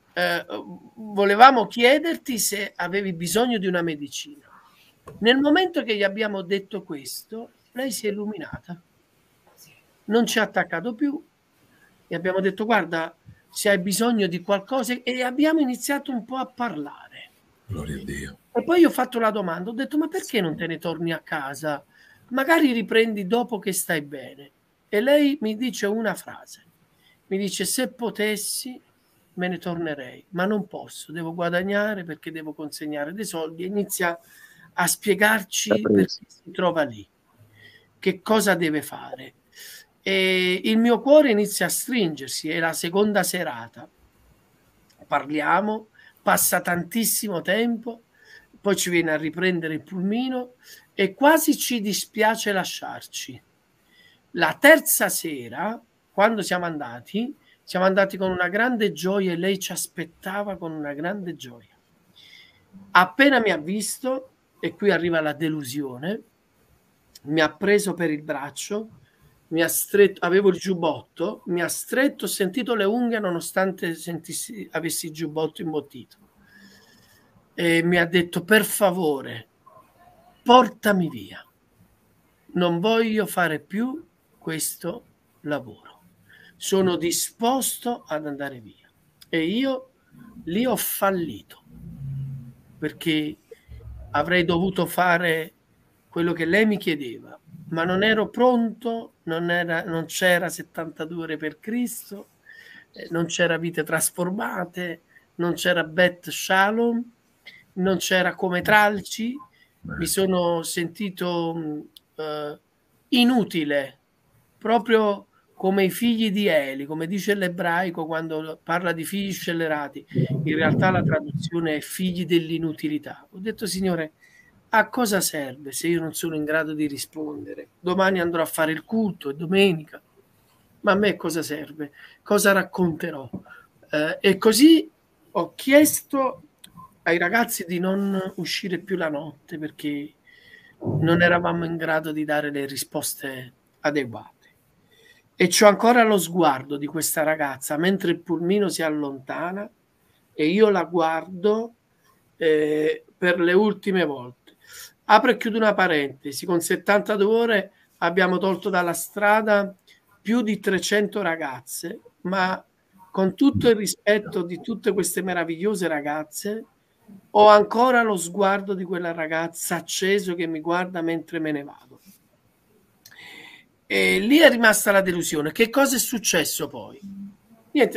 volevamo chiederti se avevi bisogno di una medicina. Nel momento che gli abbiamo detto questo, lei si è illuminata, non ci ha attaccato più e abbiamo detto guarda, se hai bisogno di qualcosa, e abbiamo iniziato un po' a parlare. Gloria a Dio. E poi io ho fatto la domanda, ho detto ma perché non te ne torni a casa? Magari riprendi dopo che stai bene. E lei mi dice una frase, mi dice se potessi me ne tornerei, ma non posso, devo guadagnare perché devo consegnare dei soldi, e inizia a spiegarci perché si trova lì, che cosa deve fare. E il mio cuore inizia a stringersi, è la seconda serata, parliamo, passa tantissimo tempo, poi ci viene a riprendere il pulmino e quasi ci dispiace lasciarci. La terza sera, quando siamo andati con una grande gioia e lei ci aspettava con una grande gioia. Appena mi ha visto, e qui arriva la delusione, mi ha preso per il braccio, mi ha stretto, avevo il giubbotto, mi ha stretto, ho sentito le unghie nonostante avessi il giubbotto imbottito, e mi ha detto per favore portami via, non voglio fare più questo lavoro, sono disposto ad andare via. E io lì ho fallito perché avrei dovuto fare quello che lei mi chiedeva, ma non ero pronto, non c'era 72 ore per Cristo, non c'era vite trasformate, non c'era Bet Shalom, non c'era come tralci, mi sono sentito inutile, proprio come i figli di Eli, come dice l'ebraico quando parla di figli scellerati, in realtà la traduzione è figli dell'inutilità. Ho detto Signore, a cosa serve se io non sono in grado di rispondere? Domani andrò a fare il culto, è domenica, ma a me cosa serve? Cosa racconterò? E così ho chiesto ai ragazzi di non uscire più la notte perché non eravamo in grado di dare le risposte adeguate. E c'ho ancora lo sguardo di questa ragazza mentre il pulmino si allontana e io la guardo per le ultime volte. Apro e chiudo una parentesi, con 72 ore abbiamo tolto dalla strada più di 300 ragazze, ma con tutto il rispetto di tutte queste meravigliose ragazze, ho ancora lo sguardo di quella ragazza acceso che mi guarda mentre me ne vado. E lì è rimasta la delusione. Che cosa è successo poi? Niente,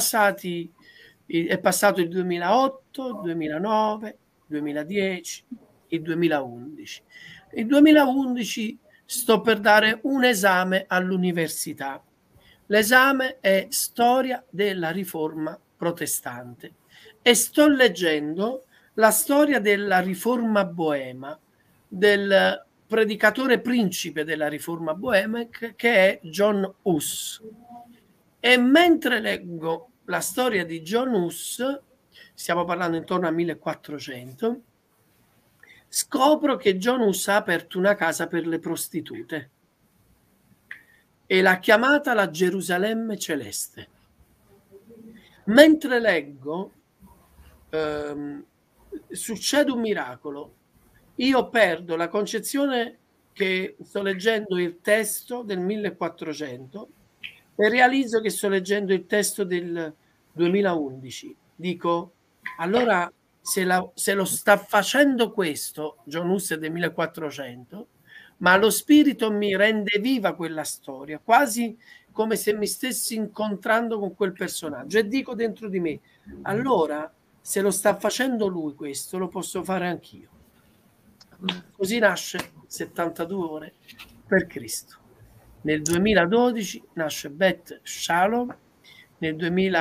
è passato il 2008, il 2009, il 2010, il 2011. Il 2011 sto per dare un esame all'università. L'esame è Storia della Riforma Protestante e sto leggendo la storia della Riforma Boema, del predicatore principe della Riforma Boema che è John Hus. E mentre leggo la storia di John Hus, stiamo parlando intorno al 1400, scopro che John Hus ha aperto una casa per le prostitute e l'ha chiamata la Gerusalemme Celeste. Mentre leggo, succede un miracolo. Io perdo la concezione che sto leggendo il testo del 1400 e realizzo che sto leggendo il testo del 2011. Dico, allora se lo sta facendo questo, John Hus è del 1400, ma lo spirito mi rende viva quella storia, quasi come se mi stessi incontrando con quel personaggio, e dico dentro di me, allora se lo sta facendo lui questo, lo posso fare anch'io. Così nasce 72 ore per Cristo. Nel 2012 nasce Bet Shalom, nel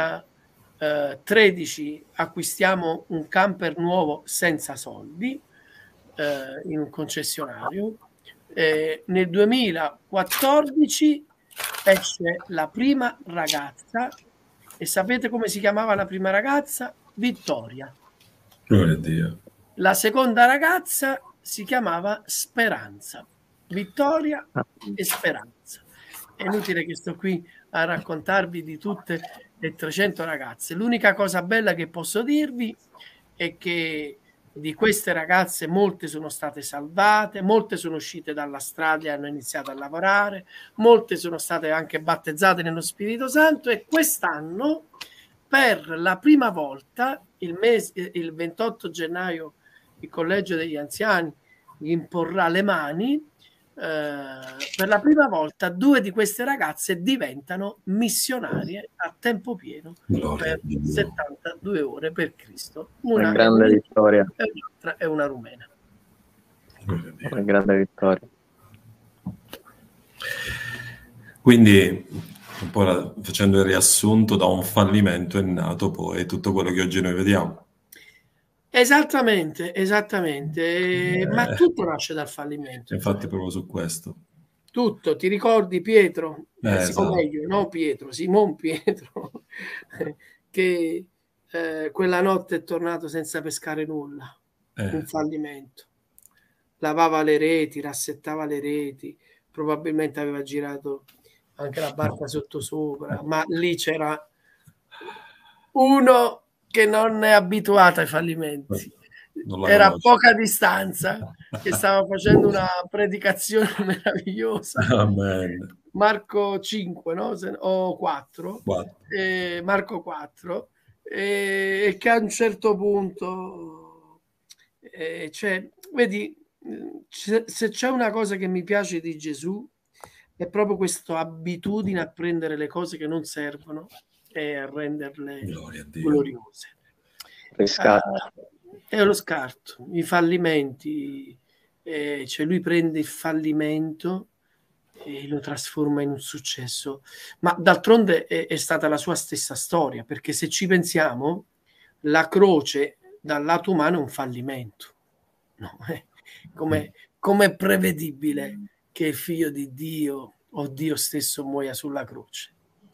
2013 acquistiamo un camper nuovo senza soldi in un concessionario, nel 2014 esce la prima ragazza E sapete come si chiamava la prima ragazza? Vittoria. Gloria a Dio. La seconda ragazza si chiamava Speranza. Vittoria e Speranza. È inutile che sto qui a raccontarvi di tutte le 300 ragazze. L'unica cosa bella che posso dirvi è che di queste ragazze molte sono state salvate, molte sono uscite dalla strada e hanno iniziato a lavorare, molte sono state anche battezzate nello Spirito Santo, e quest'anno per la prima volta il 28 gennaio il Collegio degli Anziani gli imporrà le mani. Per la prima volta 2 di queste ragazze diventano missionarie a tempo pieno per 72 ore per Cristo. Una grande vittoria. E l'altra è una rumena. Una grande vittoria. Quindi, un po' facendo il riassunto, da un fallimento è nato poi tutto quello che oggi noi vediamo. Esattamente. Ma tutto nasce dal fallimento. Infatti proprio su questo. Tutto, ti ricordi Pietro? Esatto. Meglio, no Pietro, Simon Pietro, che quella notte è tornato senza pescare nulla, un fallimento. Lavava le reti, rassettava le reti, probabilmente aveva girato anche la barca sottosopra, ma lì c'era uno che non è abituato ai fallimenti. Era a poca distanza, che stava facendo una predicazione meravigliosa. Amen. Marco 5, no? O 4. Marco 4, e che a un certo punto vedi, se c'è una cosa che mi piace di Gesù è proprio questa abitudine a prendere le cose che non servono e a renderle gloriose. È lo scarto, i fallimenti, cioè lui prende il fallimento e lo trasforma in un successo, ma d'altronde è stata la sua stessa storia, perché se ci pensiamo, la croce dal lato umano è un fallimento, no? Come è prevedibile che il figlio di Dio o Dio stesso muoia sulla croce?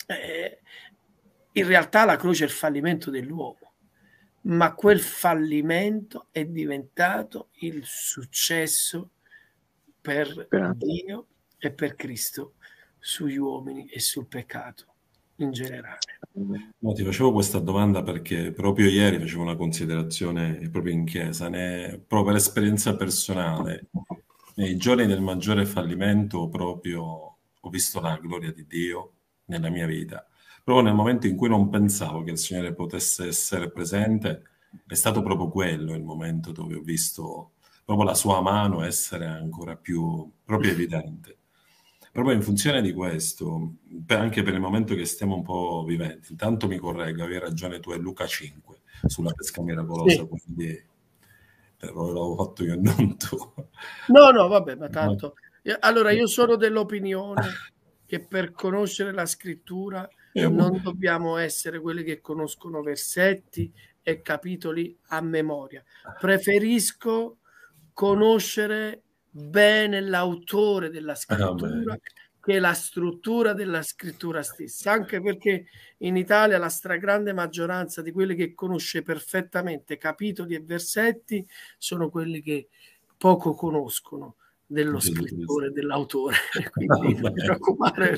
In realtà la croce è il fallimento dell'uomo, ma quel fallimento è diventato il successo per Dio e per Cristo sugli uomini e sul peccato in generale. No, ti facevo questa domanda perché proprio ieri facevo una considerazione proprio in chiesa, proprio per esperienza personale. Nei giorni del maggiore fallimento proprio ho visto la gloria di Dio nella mia vita. Proprio nel momento in cui non pensavo che il Signore potesse essere presente, è stato proprio quello il momento dove ho visto proprio la sua mano essere ancora più proprio evidente. Proprio in funzione di questo, anche per il momento che stiamo un po' vivendo, intanto mi correggo, avevi ragione tu, è Luca 5, sulla pesca miracolosa, sì. Quindi l'avevo fatto io, non tu. No, vabbè, ma tanto... Allora, io sono dell'opinione che per conoscere la scrittura non dobbiamo essere quelli che conoscono versetti e capitoli a memoria. Preferisco conoscere bene l'autore della scrittura che la struttura della scrittura stessa, anche perché in Italia la stragrande maggioranza di quelli che conosce perfettamente capitoli e versetti sono quelli che poco conoscono dello scrittore, dell'autore, quindi non ti preoccupare.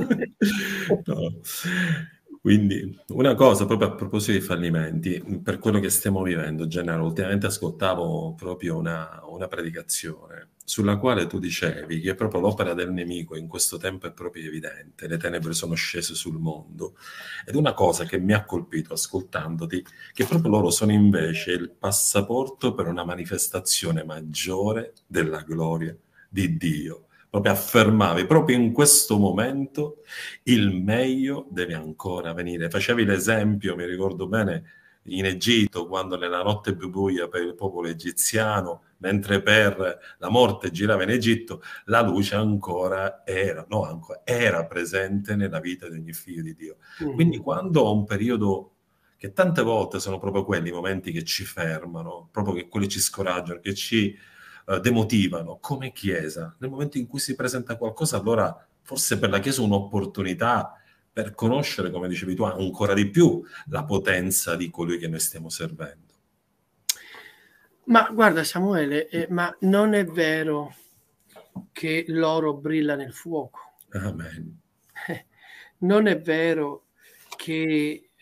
No. Quindi una cosa proprio a proposito dei fallimenti, per quello che stiamo vivendo, Gennaro, ultimamente ascoltavo proprio una predicazione sulla quale tu dicevi che proprio l'opera del nemico in questo tempo è proprio evidente, le tenebre sono scese sul mondo, ed una cosa che mi ha colpito ascoltandoti, che proprio loro sono invece il passaporto per una manifestazione maggiore della gloria di Dio. Proprio affermavi, proprio in questo momento il meglio deve ancora venire. Facevi l'esempio, mi ricordo bene, in Egitto, quando nella notte più buia per il popolo egiziano, mentre per la morte girava in Egitto, la luce ancora era presente nella vita di ogni figlio di Dio. Quindi quando ho un periodo, che tante volte sono proprio quelli i momenti che ci fermano, proprio che quelli ci scoraggiano, che ci demotivano come Chiesa, nel momento in cui si presenta qualcosa, allora forse per la Chiesa un'opportunità per conoscere, come dicevi tu, ancora di più la potenza di colui che noi stiamo servendo. Ma guarda Samuele, ma non è vero che l'oro brilla nel fuoco. Amen. Non è vero che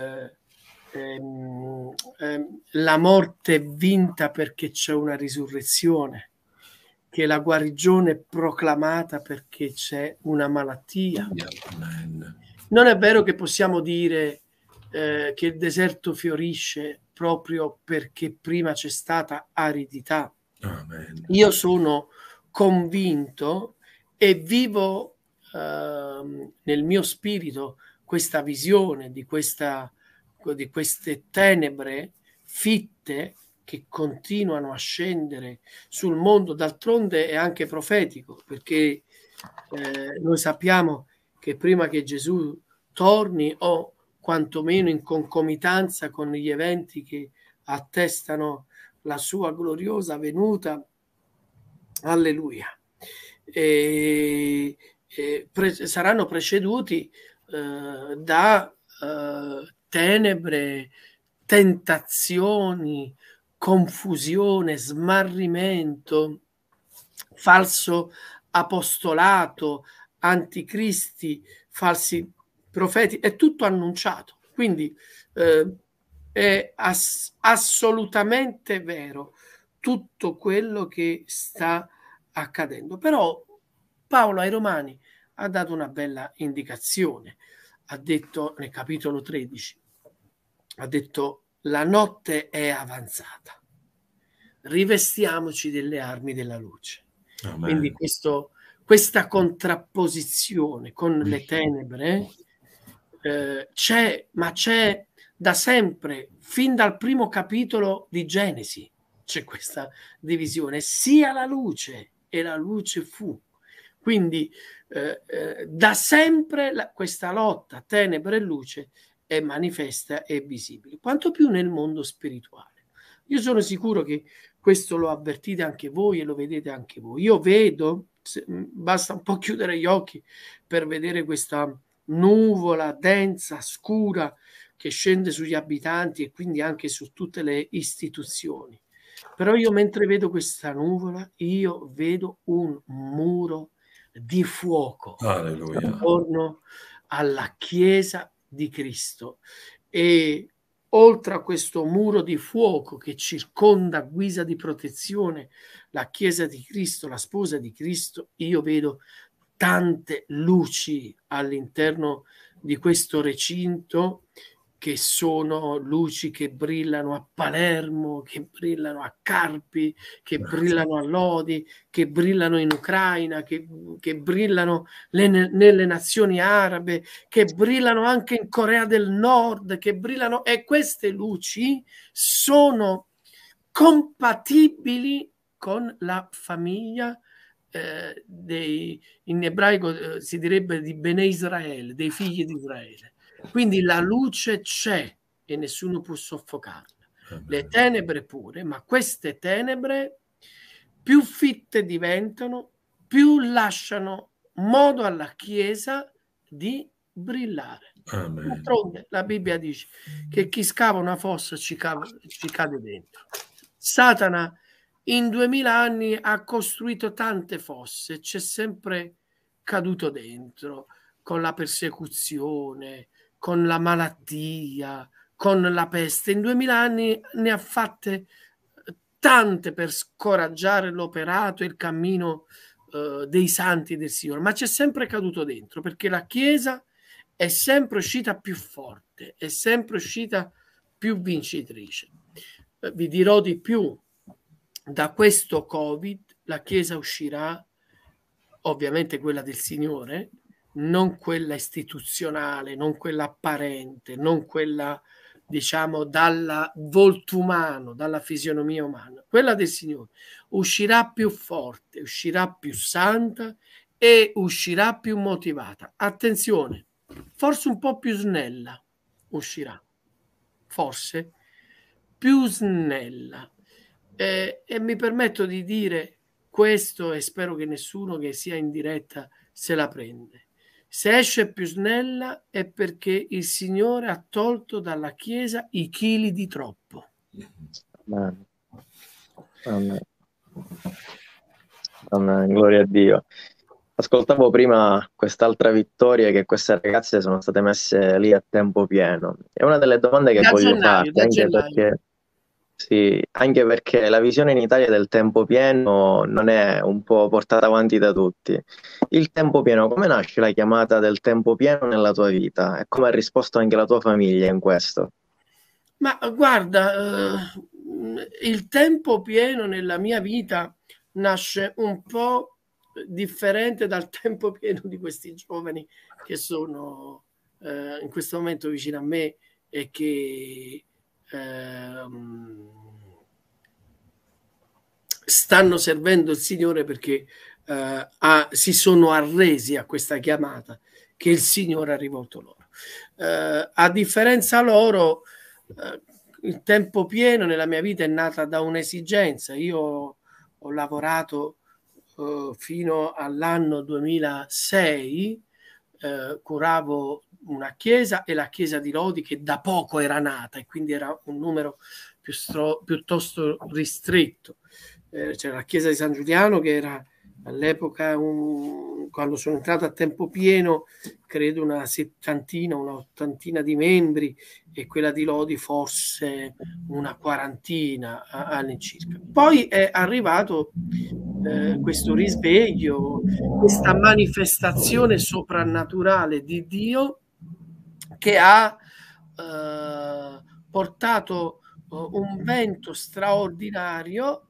la morte è vinta perché c'è una risurrezione, che la guarigione è proclamata perché c'è una malattia. Amen. Non è vero che possiamo dire che il deserto fiorisce proprio perché prima c'è stata aridità. Amen. Io sono convinto e vivo nel mio spirito questa visione di queste tenebre fitte che continuano a scendere sul mondo. D'altronde è anche profetico, perché noi sappiamo che prima che Gesù torni, o quantomeno in concomitanza con gli eventi che attestano la sua gloriosa venuta, alleluia, saranno preceduti da tenebre, tentazioni, confusione, smarrimento, falso apostolato, anticristi, falsi profeti, è tutto annunciato. Quindi è assolutamente vero tutto quello che sta accadendo. Però Paolo ai Romani ha dato una bella indicazione. Ha detto nel capitolo 13, ha detto: la notte è avanzata, rivestiamoci delle armi della luce. Amen. Quindi questa contrapposizione con le tenebre c'è, ma c'è da sempre, fin dal primo capitolo di Genesi c'è questa divisione, sia la luce, e la luce fu. Quindi da sempre questa lotta tenebre e luce è manifesta e visibile, quanto più nel mondo spirituale. Io sono sicuro che questo lo avvertite anche voi e lo vedete anche voi. Io vedo, basta un po' chiudere gli occhi per vedere questa nuvola densa, scura, che scende sugli abitanti e quindi anche su tutte le istituzioni. Però io, mentre vedo questa nuvola, io vedo un muro di fuoco attorno alla Chiesa di Cristo, e oltre a questo muro di fuoco che circonda a guisa di protezione la Chiesa di Cristo, la sposa di Cristo, io vedo tante luci all'interno di questo recinto, che sono luci che brillano a Palermo, che brillano a Carpi, che brillano a Lodi, che brillano in Ucraina, che brillano nelle nazioni arabe, che brillano anche in Corea del Nord, che brillano, e queste luci sono compatibili con la famiglia in ebraico si direbbe di Bene Israele, dei figli di Israele. Quindi la luce c'è e nessuno può soffocarla. Le tenebre pure, ma queste tenebre più fitte diventano, più lasciano modo alla Chiesa di brillare. D'altronde la Bibbia dice che chi scava una fossa ci cade dentro. Satana in 2000 anni ha costruito tante fosse, c'è sempre caduto dentro, con la persecuzione, con la malattia, con la peste. In 2000 anni ne ha fatte tante per scoraggiare l'operato e il cammino dei santi del Signore, ma c'è sempre caduto dentro, perché la Chiesa è sempre uscita più forte, è sempre uscita più vincitrice. Vi dirò di più: da questo Covid la Chiesa uscirà, ovviamente quella del Signore, non quella istituzionale, non quella apparente, non quella, diciamo, dal volto umano, dalla fisionomia umana. Quella del Signore uscirà più forte, uscirà più santa e uscirà più motivata. Attenzione, forse un po' più snella uscirà, forse più snella. E mi permetto di dire questo, e spero che nessuno che sia in diretta se la prende. Se esce più snella è perché il Signore ha tolto dalla Chiesa i chili di troppo. Amen. Amen. Amen. Gloria a Dio. Ascoltavo prima quest'altra vittoria, che queste ragazze sono state messe lì a tempo pieno. È una delle domande che Da voglio gennaio, farti, anche perché, sì, anche perché la visione in Italia del tempo pieno non è un po' portata avanti da tutti. Il tempo pieno, come nasce la chiamata del tempo pieno nella tua vita? E come ha risposto anche la tua famiglia in questo? Ma guarda, il tempo pieno nella mia vita nasce un po' differente dal tempo pieno di questi giovani che sono in questo momento vicino a me e che stanno servendo il Signore perché si sono arresi a questa chiamata che il Signore ha rivolto loro. A differenza loro, il tempo pieno nella mia vita è nata da un'esigenza. Io ho lavorato fino all'anno 2006, curavo una chiesa, e la chiesa di Lodi, che da poco era nata e quindi era un numero piuttosto ristretto. C'era la chiesa di San Giuliano, che era all'epoca, quando sono entrato a tempo pieno, credo una settantina, una ottantina di membri, e quella di Lodi forse una quarantina all'incirca. Poi è arrivato questo risveglio, questa manifestazione soprannaturale di Dio che ha portato un vento straordinario,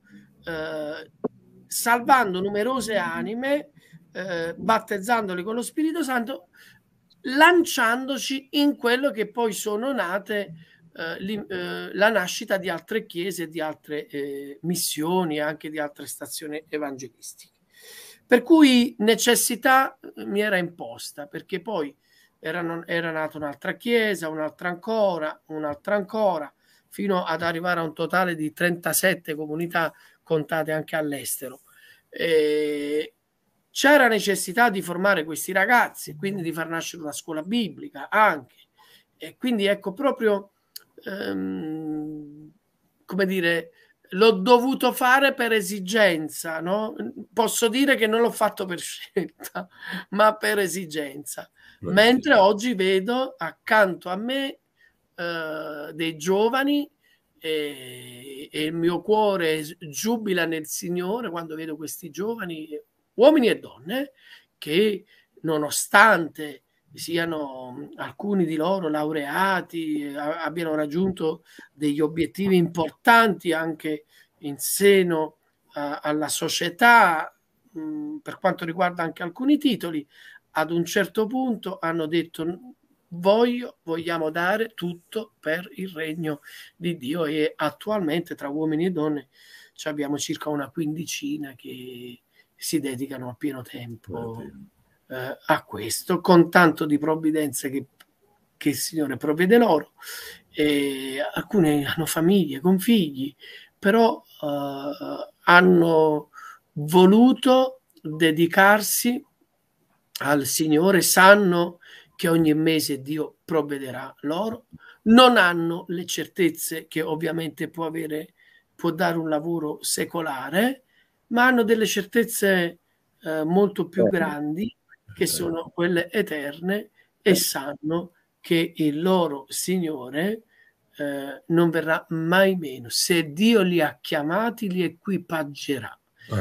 salvando numerose anime, battezzandole con lo Spirito Santo, lanciandoci in quello che poi sono nate la nascita di altre chiese, di altre missioni, anche di altre stazioni evangelistiche. Per cui necessità mi era imposta, perché poi era nata un'altra chiesa, un'altra ancora, fino ad arrivare a un totale di 37 comunità contate anche all'estero. C'era necessità di formare questi ragazzi, quindi di far nascere una scuola biblica anche. E quindi ecco, proprio come dire, l'ho dovuto fare per esigenza, no? Posso dire che non l'ho fatto per scelta, ma per esigenza. Mentre oggi vedo accanto a me dei giovani, e il mio cuore giubila nel Signore quando vedo questi giovani, uomini e donne, che nonostante siano alcuni di loro laureati, abbiano raggiunto degli obiettivi importanti anche in seno alla società, per quanto riguarda anche alcuni titoli, ad un certo punto hanno detto: vogliamo dare tutto per il regno di Dio. E attualmente tra uomini e donne abbiamo circa una quindicina che si dedicano a pieno tempo a questo, con tanto di provvidenza che il Signore provvede loro. E alcune hanno famiglie con figli, però hanno voluto dedicarsi al Signore, sanno che ogni mese Dio provvederà loro, non hanno le certezze che ovviamente può dare un lavoro secolare, ma hanno delle certezze molto più grandi, che sono quelle eterne, e sanno che il loro Signore non verrà mai meno. Se Dio li ha chiamati, li equipaggerà.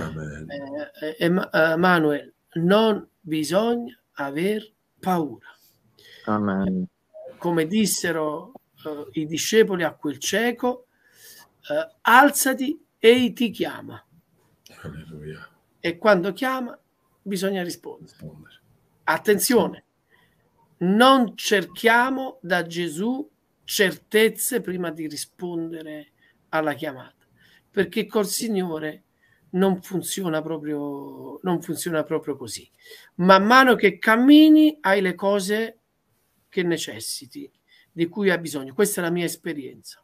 Manuel, non bisogna aver paura. Amen. Come dissero i discepoli a quel cieco, alzati, egli ti chiama. Alleluia. E quando chiama bisogna rispondere. Attenzione, non cerchiamo da Gesù certezze prima di rispondere alla chiamata, perché col Signore non funziona proprio così. Man mano che cammini hai le cose che necessiti, di cui hai bisogno. Questa è la mia esperienza.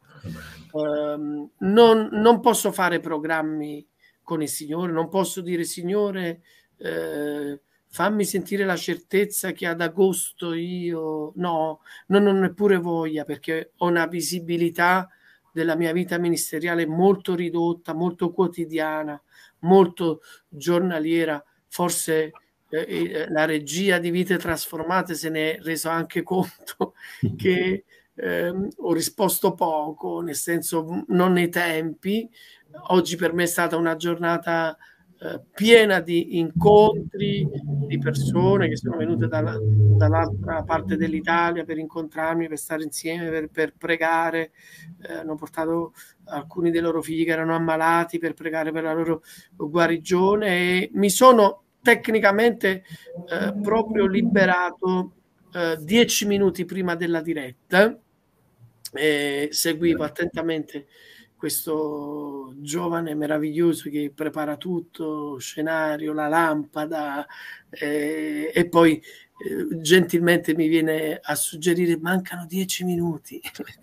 Non posso fare programmi con il Signore, non posso dire: Signore, fammi sentire la certezza che ad agosto io no, non ho neppure voglia, perché ho una visibilità della mia vita ministeriale molto ridotta, molto quotidiana, molto giornaliera. Forse la regia di Vite Trasformate se ne è reso anche conto che ho risposto poco, nel senso non nei tempi. Oggi per me è stata una giornata piena di incontri, di persone che sono venute dall'altra parte dell'Italia per incontrarmi, per stare insieme, per pregare. Hanno portato alcuni dei loro figli che erano ammalati per pregare per la loro guarigione, e mi sono tecnicamente proprio liberato 10 minuti prima della diretta. Seguivo attentamente questo giovane meraviglioso che prepara tutto, scenario, la lampada, e poi gentilmente mi viene a suggerire: mancano 10 minuti.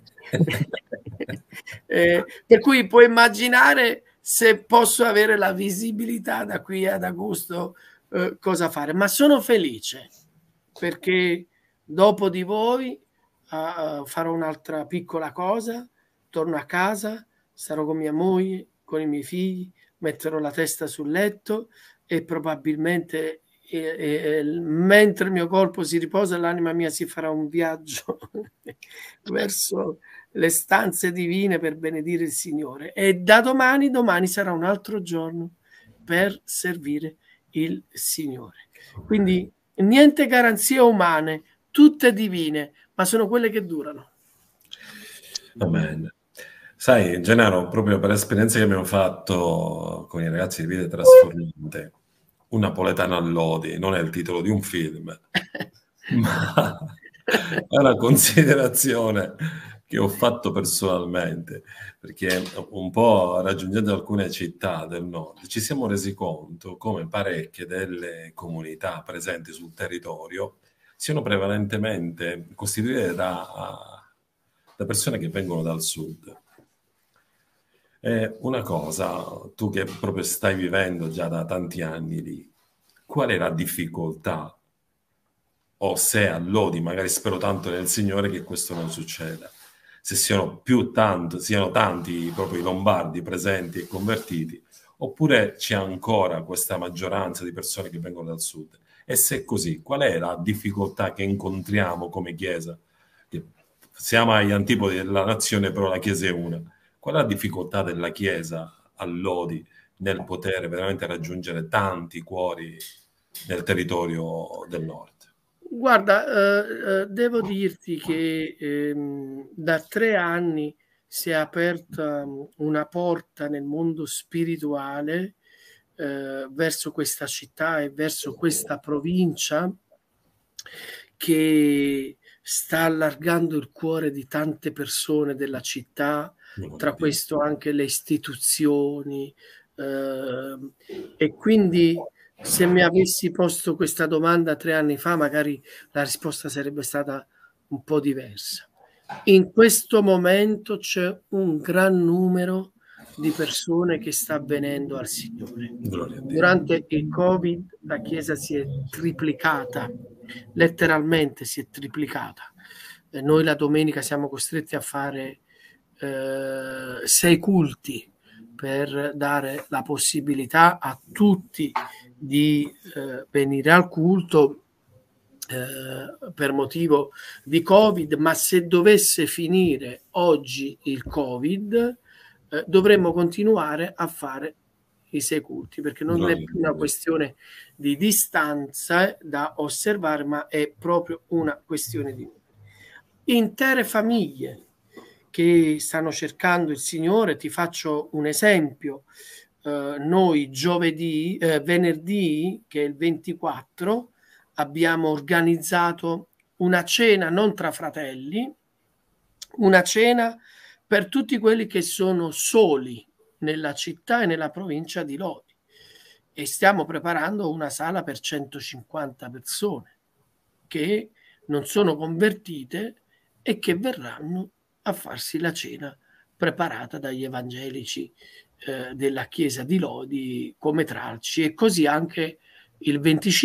Per cui puoi immaginare, se posso avere la visibilità da qui ad agosto, cosa fare. Ma sono felice perché dopo di voi farò un'altra piccola cosa, torno a casa, starò con mia moglie, con i miei figli, metterò la testa sul letto e probabilmente mentre il mio corpo si riposa, l'anima mia si farà un viaggio verso le stanze divine per benedire il Signore. E da domani sarà un altro giorno per servire il Signore. Quindi niente garanzie umane, tutte divine, ma sono quelle che durano. Amen. Sai, Gennaro, proprio per esperienze che abbiamo fatto con i ragazzi di Vite Trasformate, un napoletano a Lodi non è il titolo di un film, ma è una considerazione che ho fatto personalmente, perché un po' raggiungendo alcune città del nord ci siamo resi conto come parecchie delle comunità presenti sul territorio siano prevalentemente costituite da persone che vengono dal sud. Una cosa, tu che proprio stai vivendo già da tanti anni lì, qual è la difficoltà? O se a Lodi, magari spero tanto nel Signore che questo non succeda, se siano tanti proprio i lombardi presenti e convertiti, oppure c'è ancora questa maggioranza di persone che vengono dal sud. E se è così, qual è la difficoltà che incontriamo come Chiesa? Siamo agli antipodi della nazione, però la Chiesa è una. Qual è la difficoltà della Chiesa a Lodi nel poter veramente raggiungere tanti cuori nel territorio del nord? Guarda, devo dirti che da 3 anni si è aperta una porta nel mondo spirituale verso questa città e verso questa provincia, che sta allargando il cuore di tante persone della città, tra questo anche le istituzioni, e quindi se mi avessi posto questa domanda 3 anni fa, magari la risposta sarebbe stata un po' diversa. In questo momento c'è un gran numero di persone che sta avvenendo al Signore. Durante il Covid la Chiesa si è triplicata, letteralmente si è triplicata. Noi la domenica siamo costretti a fare 6 culti per dare la possibilità a tutti di venire al culto per motivo di Covid, ma se dovesse finire oggi il Covid dovremmo continuare a fare i 6 culti, perché non è più una questione di distanza da osservare, ma è proprio una questione di intere famiglie che stanno cercando il Signore. Ti faccio un esempio. Noi venerdì, che è il 24, abbiamo organizzato una cena non tra fratelli, una cena per tutti quelli che sono soli nella città e nella provincia di Lodi, e stiamo preparando una sala per 150 persone che non sono convertite e che verranno a farsi la cena preparata dagli evangelici della chiesa di Lodi come tralci. E così anche il 25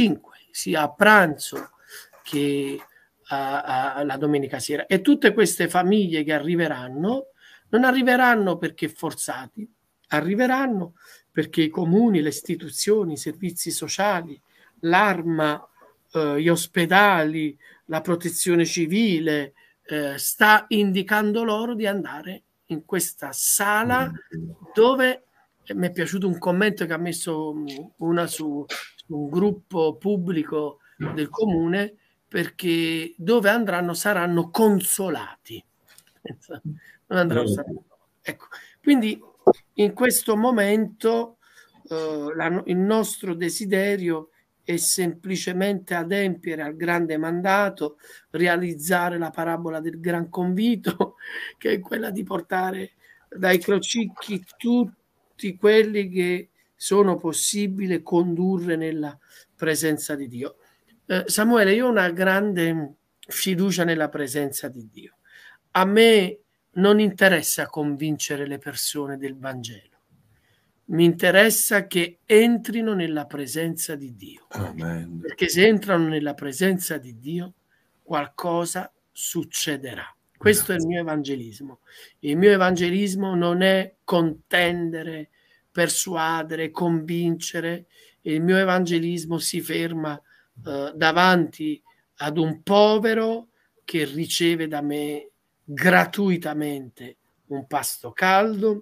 sia a pranzo che la domenica sera. E tutte queste famiglie che arriveranno non arriveranno perché forzati, arriveranno perché i comuni, le istituzioni, i servizi sociali, l'Arma, gli ospedali, la protezione civile sta indicando loro di andare in questa sala dove mi è piaciuto un commento che ha messo una su un gruppo pubblico del comune, perché dove andranno saranno consolati. Non andranno, saranno. Ecco. Quindi in questo momento il nostro desiderio è semplicemente adempiere al grande mandato, realizzare la parabola del gran convito, che è quella di portare dai crocicchi tutti quelli che sono possibile condurre nella presenza di Dio. Samuele, io ho una grande fiducia nella presenza di Dio. A me non interessa convincere le persone del Vangelo. Mi interessa che entrino nella presenza di Dio. Amen. Perché se entrano nella presenza di Dio, qualcosa succederà. Questo è il mio evangelismo. Il mio evangelismo non è contendere, persuadere, convincere. Il mio evangelismo si ferma davanti ad un povero che riceve da me gratuitamente un pasto caldo.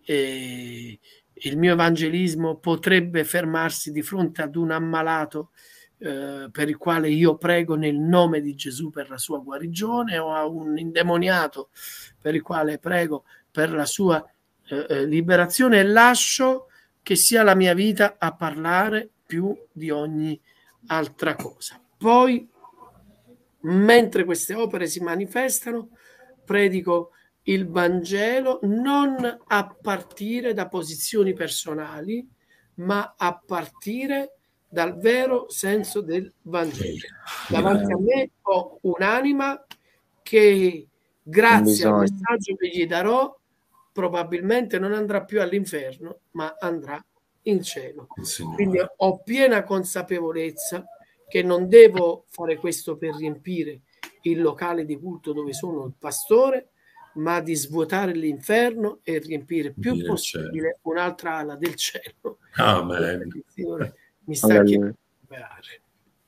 Il mio evangelismo potrebbe fermarsi di fronte ad un ammalato per il quale io prego nel nome di Gesù per la sua guarigione, o a un indemoniato per il quale prego per la sua liberazione, e lascio che sia la mia vita a parlare più di ogni altra cosa. Poi, mentre queste opere si manifestano, predico il Vangelo non a partire da posizioni personali, ma a partire dal vero senso del Vangelo. Davanti a me ho un'anima che, grazie al messaggio che gli darò, probabilmente non andrà più all'inferno, ma andrà in cielo. Quindi ho piena consapevolezza che non devo fare questo per riempire il locale di culto dove sono il pastore, ma di svuotare l'inferno e riempire più possibile un'altra ala del cielo. Amen. Il Signore mi sta chiedendo di operare.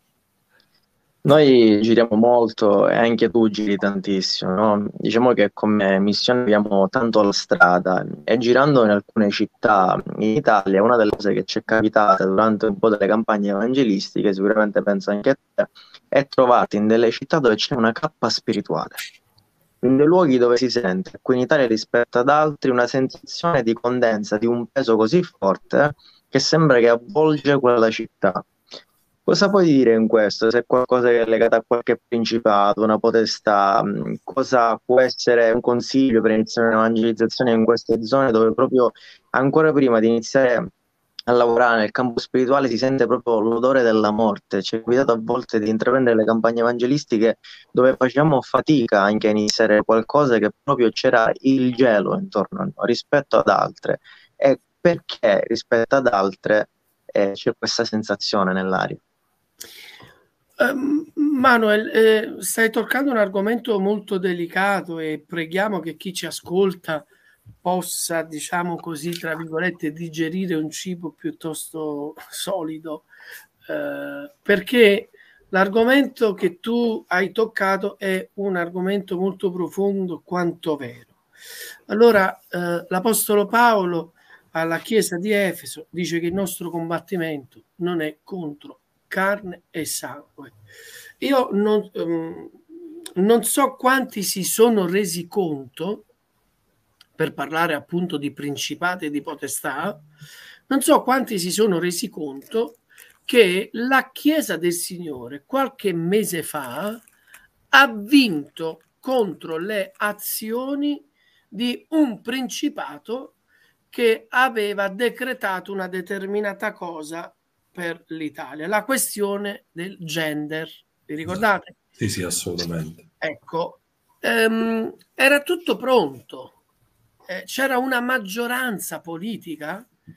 Noi giriamo molto e anche tu giri tantissimo, no? Diciamo che come missione abbiamo tanto la strada, e girando in alcune città in Italia, una delle cose che ci è capitata durante un po' delle campagne evangelistiche, sicuramente penso anche a te, è trovarti in delle città dove c'è una cappa spirituale, in dei luoghi dove si sente, qui in Italia rispetto ad altri, una sensazione di condensa, di un peso così forte che sembra che avvolge quella città. Cosa puoi dire in questo? Se è qualcosa che è legato a qualche principato, una potestà, cosa può essere un consiglio per iniziare un'evangelizzazione in queste zone dove proprio ancora prima di iniziare a lavorare nel campo spirituale si sente proprio l'odore della morte? Ci è capitato a volte di intraprendere le campagne evangelistiche dove facciamo fatica anche a iniziare qualcosa che proprio c'era il gelo intorno a noi rispetto ad altre. E perché rispetto ad altre c'è questa sensazione nell'aria? Manuel, stai toccando un argomento molto delicato e preghiamo che chi ci ascolta possa, diciamo così, tra virgolette, digerire un cibo piuttosto solido, perché l'argomento che tu hai toccato è un argomento molto profondo quanto vero. Allora, l'Apostolo Paolo alla Chiesa di Efeso dice che il nostro combattimento non è contro carne e sangue. Io non so quanti si sono resi conto, per parlare appunto di principati e di potestà, non so quanti si sono resi conto che la Chiesa del Signore qualche mese fa ha vinto contro le azioni di un principato che aveva decretato una determinata cosa per l'Italia, la questione del gender. Vi ricordate? Sì, assolutamente. Ecco, era tutto pronto. C'era una maggioranza politica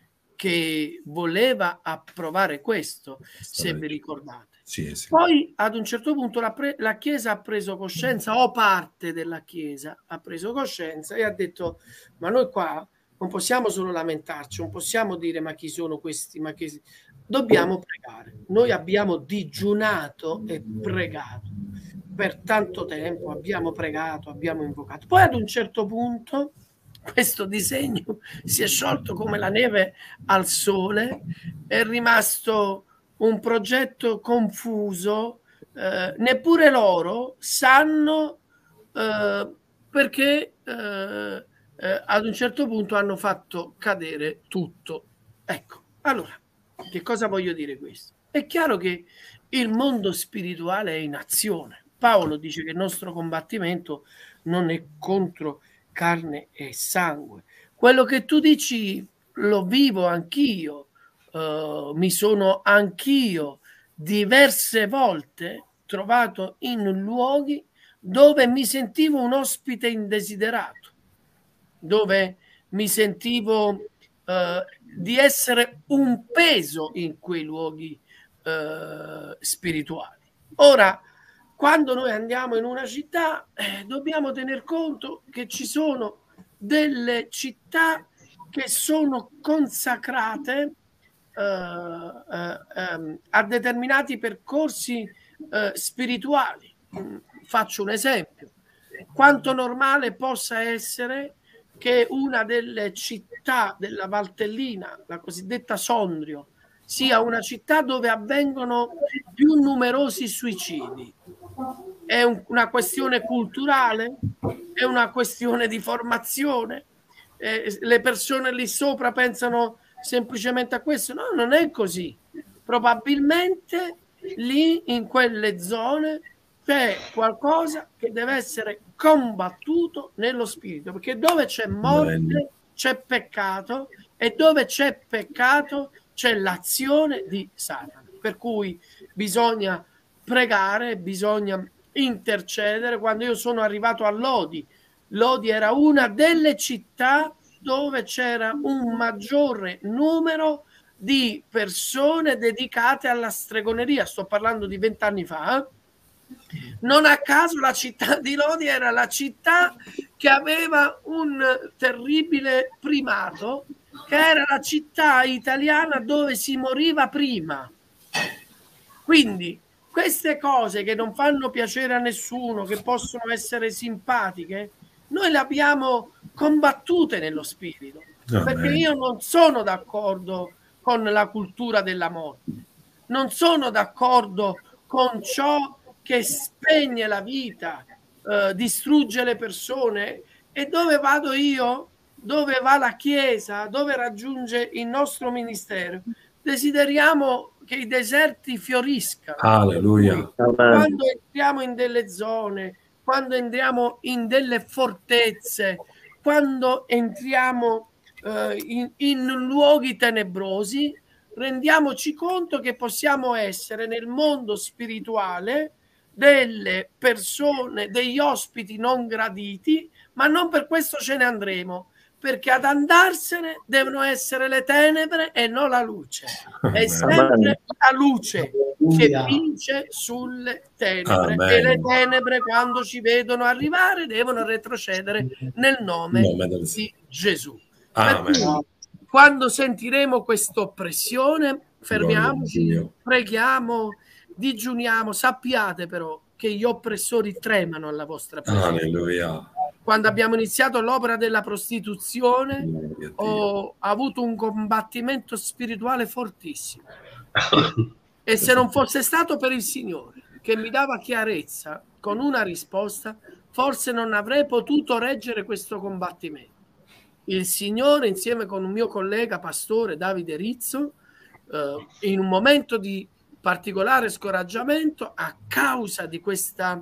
che voleva approvare questo, se vi ricordate. Sì, sì. Poi ad un certo punto la Chiesa ha preso coscienza, o parte della Chiesa ha preso coscienza e ha detto: ma noi qua non possiamo solo lamentarci, non possiamo dire ma chi sono questi, ma che dobbiamo pregare. Noi abbiamo digiunato e pregato per tanto tempo, abbiamo pregato, abbiamo invocato. Poi ad un certo punto questo disegno si è sciolto come la neve al sole, è rimasto un progetto confuso, neppure loro sanno, perché ad un certo punto hanno fatto cadere tutto. Ecco, allora, che cosa voglio dire questo? È chiaro che il mondo spirituale è in azione. Paolo dice che il nostro combattimento non è contro carne e sangue. Quello che tu dici lo vivo anch'io. Mi sono anch'io diverse volte trovato in luoghi dove mi sentivo un ospite indesiderato, dove mi sentivo di essere un peso in quei luoghi spirituali. Ora, quando noi andiamo in una città, dobbiamo tener conto che ci sono delle città che sono consacrate a determinati percorsi spirituali. Faccio un esempio: quanto normale possa essere che una delle città della Valtellina, la cosiddetta Sondrio, sia una città dove avvengono più numerosi suicidi. È una questione culturale? È una questione di formazione? Le persone lì sopra pensano semplicemente a questo? No, non è così. Probabilmente lì in quelle zone c'è qualcosa che deve essere combattuto nello spirito, perché dove c'è morte c'è peccato, e dove c'è peccato c'è l'azione di Satana, per cui bisogna pregare, bisogna intercedere. Quando io sono arrivato a Lodi era una delle città dove c'era un maggiore numero di persone dedicate alla stregoneria. Sto parlando di 20 anni fa. Non a caso la città di Lodi era la città che aveva un terribile primato, che era la città italiana dove si moriva prima. Quindi queste cose che non fanno piacere a nessuno, che possono essere simpatiche, noi le abbiamo combattute nello spirito, perché io non sono d'accordo con la cultura della morte, non sono d'accordo con ciò che spegne la vita, distrugge le persone. E dove vado io? Dove va la Chiesa? Dove raggiunge il nostro ministero? Desideriamo che i deserti fioriscano. Alleluia. Quando entriamo in delle zone, quando entriamo in delle fortezze, quando entriamo in luoghi tenebrosi, rendiamoci conto che possiamo essere nel mondo spirituale delle persone, degli ospiti non graditi, ma non per questo ce ne andremo, perché ad andarsene devono essere le tenebre e non la luce. È sempre la luce che vince sulle tenebre. Amen. E le tenebre, quando ci vedono arrivare, devono retrocedere nel nome di Gesù. Quando sentiremo questa oppressione, fermiamoci, preghiamo, digiuniamo. Sappiate però che gli oppressori tremano alla vostra presenza. Alleluia. Quando abbiamo iniziato l'opera della prostituzione, ho avuto un combattimento spirituale fortissimo. E se non fosse stato per il Signore che mi dava chiarezza con una risposta, forse non avrei potuto reggere questo combattimento. Il Signore, insieme con un mio collega pastore Davide Rizzo, in un momento di particolare scoraggiamento, a causa di questa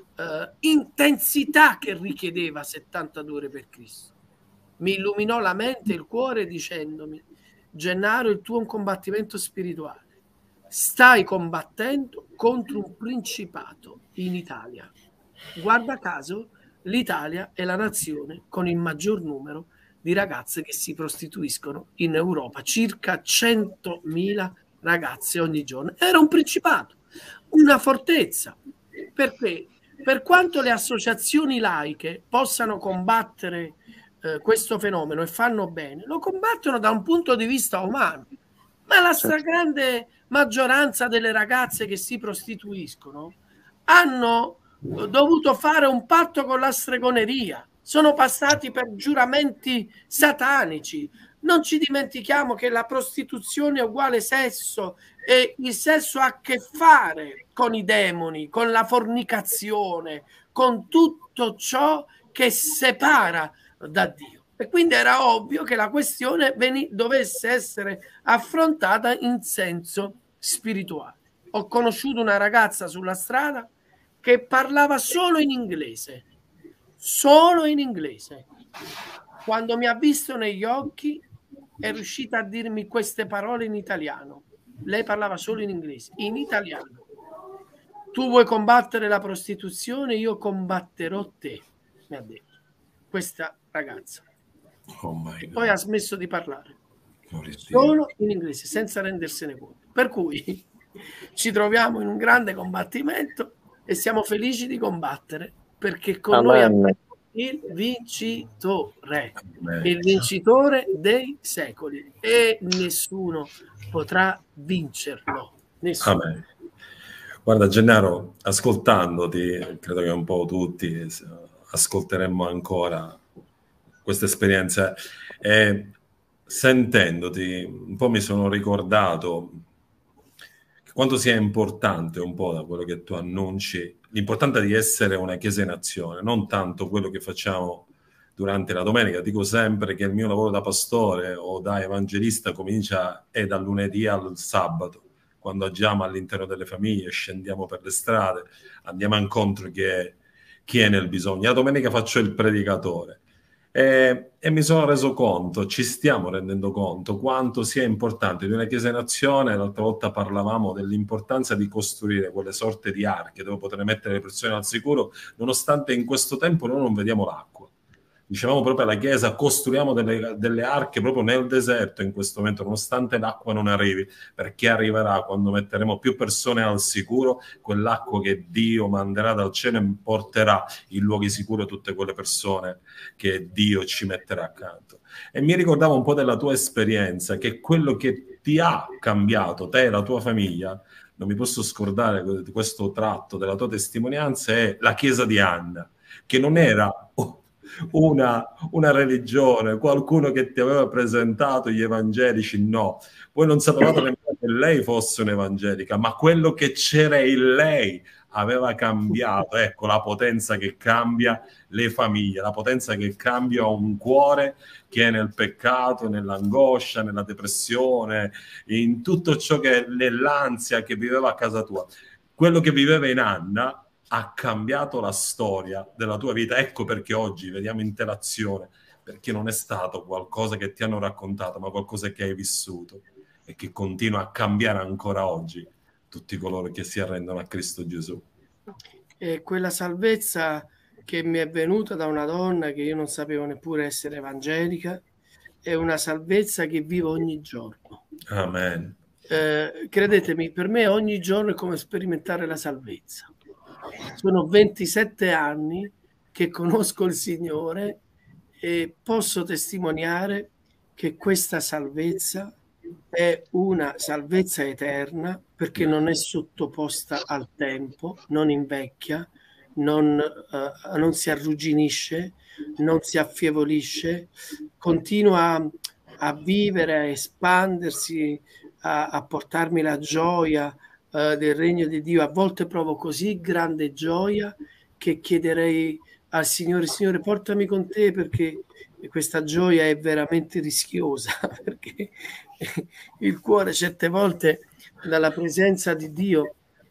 intensità che richiedeva 72 ore per Cristo, mi illuminò la mente e il cuore dicendomi: Gennaro, il tuo è un combattimento spirituale, stai combattendo contro un principato in Italia. Guarda caso l'Italia è la nazione con il maggior numero di ragazze che si prostituiscono in Europa, circa 100.000 ragazze ogni giorno. Era un principato, una fortezza, perché per quanto le associazioni laiche possano combattere questo fenomeno e fanno bene, lo combattono da un punto di vista umano, ma la stragrande maggioranza delle ragazze che si prostituiscono hanno dovuto fare un patto con la stregoneria, sono passati per giuramenti satanici. Non ci dimentichiamo che la prostituzione è uguale sesso e il sesso ha a che fare con i demoni, con la fornicazione, con tutto ciò che separa da Dio. E quindi era ovvio che la questione dovesse essere affrontata in senso spirituale. Ho conosciuto una ragazza sulla strada che parlava solo in inglese. Quando mi ha visto negli occhi è riuscita a dirmi queste parole in italiano. Lei parlava solo in inglese, in italiano. Tu vuoi combattere la prostituzione, io combatterò te, mi ha detto questa ragazza. E poi ha smesso di parlare solo in inglese, senza rendersene conto. Per cui ci troviamo in un grande combattimento e siamo felici di combattere, perché con noi abbiamo il vincitore, il vincitore dei secoli, e nessuno potrà vincerlo. Nessuno. Amen. Guarda Gennaro, ascoltandoti, credo che un po' tutti ascolteremmo ancora questa esperienza, e sentendoti un po' mi sono ricordato quanto sia importante, un po' da quello che tu annunci, l'importanza di essere una chiesa in azione, non tanto quello che facciamo durante la domenica. Dico sempre che il mio lavoro da pastore o da evangelista comincia dal lunedì al sabato, quando agiamo all'interno delle famiglie, scendiamo per le strade, andiamo incontro chi è nel bisogno. La domenica faccio il predicatore. E mi sono reso conto, ci stiamo rendendo conto quanto sia importante di una chiesa in azione. L'altra volta parlavamo dell'importanza di costruire quelle sorte di arche dove poter mettere le persone al sicuro, nonostante in questo tempo noi non vediamo l'acqua. Dicevamo proprio alla chiesa, costruiamo delle arche proprio nel deserto in questo momento, nonostante l'acqua non arrivi, perché arriverà quando metteremo più persone al sicuro, quell'acqua che Dio manderà dal cielo e porterà in luoghi sicuri tutte quelle persone che Dio ci metterà accanto. E mi ricordavo un po' della tua esperienza, che quello che ti ha cambiato, te e la tua famiglia, non mi posso scordare questo tratto della tua testimonianza, è la chiesa di Anna, che non era una religione, qualcuno che ti aveva presentato gli evangelici, no. Voi non sapevate nemmeno che lei fosse un'evangelica, ma quello che c'era in lei aveva cambiato. Ecco la potenza che cambia le famiglie, la potenza che cambia un cuore che è nel peccato, nell'angoscia, nella depressione, in tutto ciò che nell'ansia che viveva a casa tua. Quello che viveva in Anna ha cambiato la storia della tua vita. Ecco perché oggi vediamo interazione, perché non è stato qualcosa che ti hanno raccontato, ma qualcosa che hai vissuto e che continua a cambiare ancora oggi tutti coloro che si arrendono a Cristo Gesù. E quella salvezza che mi è venuta da una donna che io non sapevo neppure essere evangelica è una salvezza che vivo ogni giorno. Amen. Credetemi, per me ogni giorno è come sperimentare la salvezza. Sono 27 anni che conosco il Signore e posso testimoniare che questa salvezza è una salvezza eterna, perché non è sottoposta al tempo, non invecchia, non si arrugginisce, non si affievolisce, continua a vivere, a espandersi, a portarmi la gioia del regno di Dio. A volte provo così grande gioia che chiederei al Signore: Signore, portami con te, perché questa gioia è veramente rischiosa, perché il cuore certe volte dalla presenza di Dio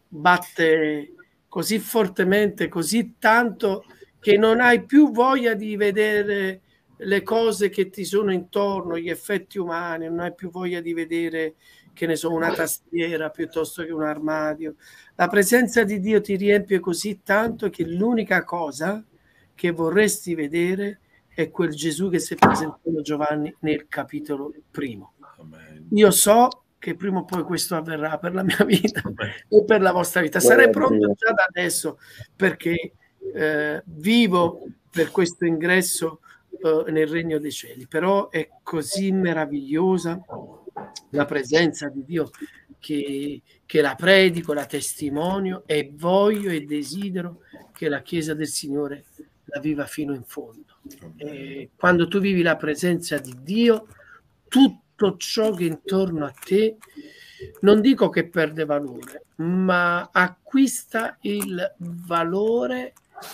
batte così fortemente, così tanto, che non hai più voglia di vedere le cose che ti sono intorno, gli effetti umani, non hai più voglia di vedere, che ne so, una tastiera piuttosto che un armadio. La presenza di Dio ti riempie così tanto che l'unica cosa che vorresti vedere è quel Gesù che si è presentato a Giovanni nel capitolo 1. Amen. Io so che prima o poi questo avverrà per la mia vita e per la vostra vita. Sarei pronto già da adesso, perché vivo per questo ingresso nel regno dei cieli. Però è così meravigliosa la presenza di Dio che la predico, la testimonio, e voglio e desidero che la Chiesa del Signore la viva fino in fondo. Quando tu vivi la presenza di Dio, tutto ciò che intorno a te, non dico che perde valore, ma acquista il valore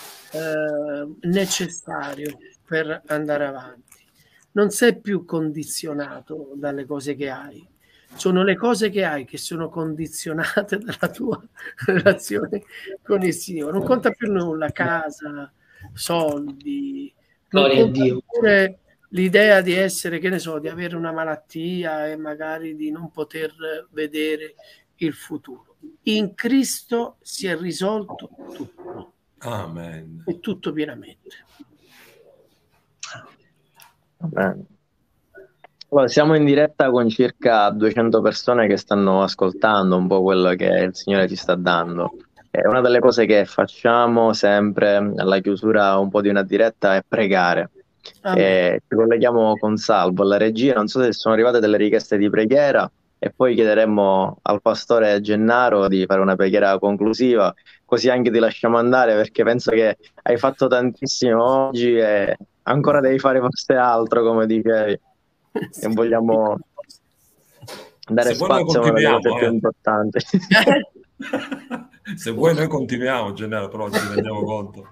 necessario per andare avanti. Non sei più condizionato dalle cose che hai. Sono le cose che hai che sono condizionate dalla tua relazione con il Signore. Non conta più nulla, casa, soldi, non Gloria a conta Dio. pure l'idea di essere, che ne so, di avere una malattia e magari di non poter vedere il futuro. In Cristo si è risolto tutto. Amen. E tutto pienamente. Amen. Allora, siamo in diretta con circa 200 persone che stanno ascoltando un po' quello che il Signore ci sta dando. E una delle cose che facciamo sempre alla chiusura un po' di una diretta è pregare. Ci colleghiamo con Salvo, alla regia. Non so se sono arrivate delle richieste di preghiera, e poi chiederemo al pastore Gennaro di fare una preghiera conclusiva, così anche ti lasciamo andare, perché penso che hai fatto tantissimo oggi e ancora devi fare forse altro, come dicevi. Sì. E vogliamo dare spazio a una delle cose più importanti. Se vuoi noi continuiamo, Gennaro, però ci rendiamo conto.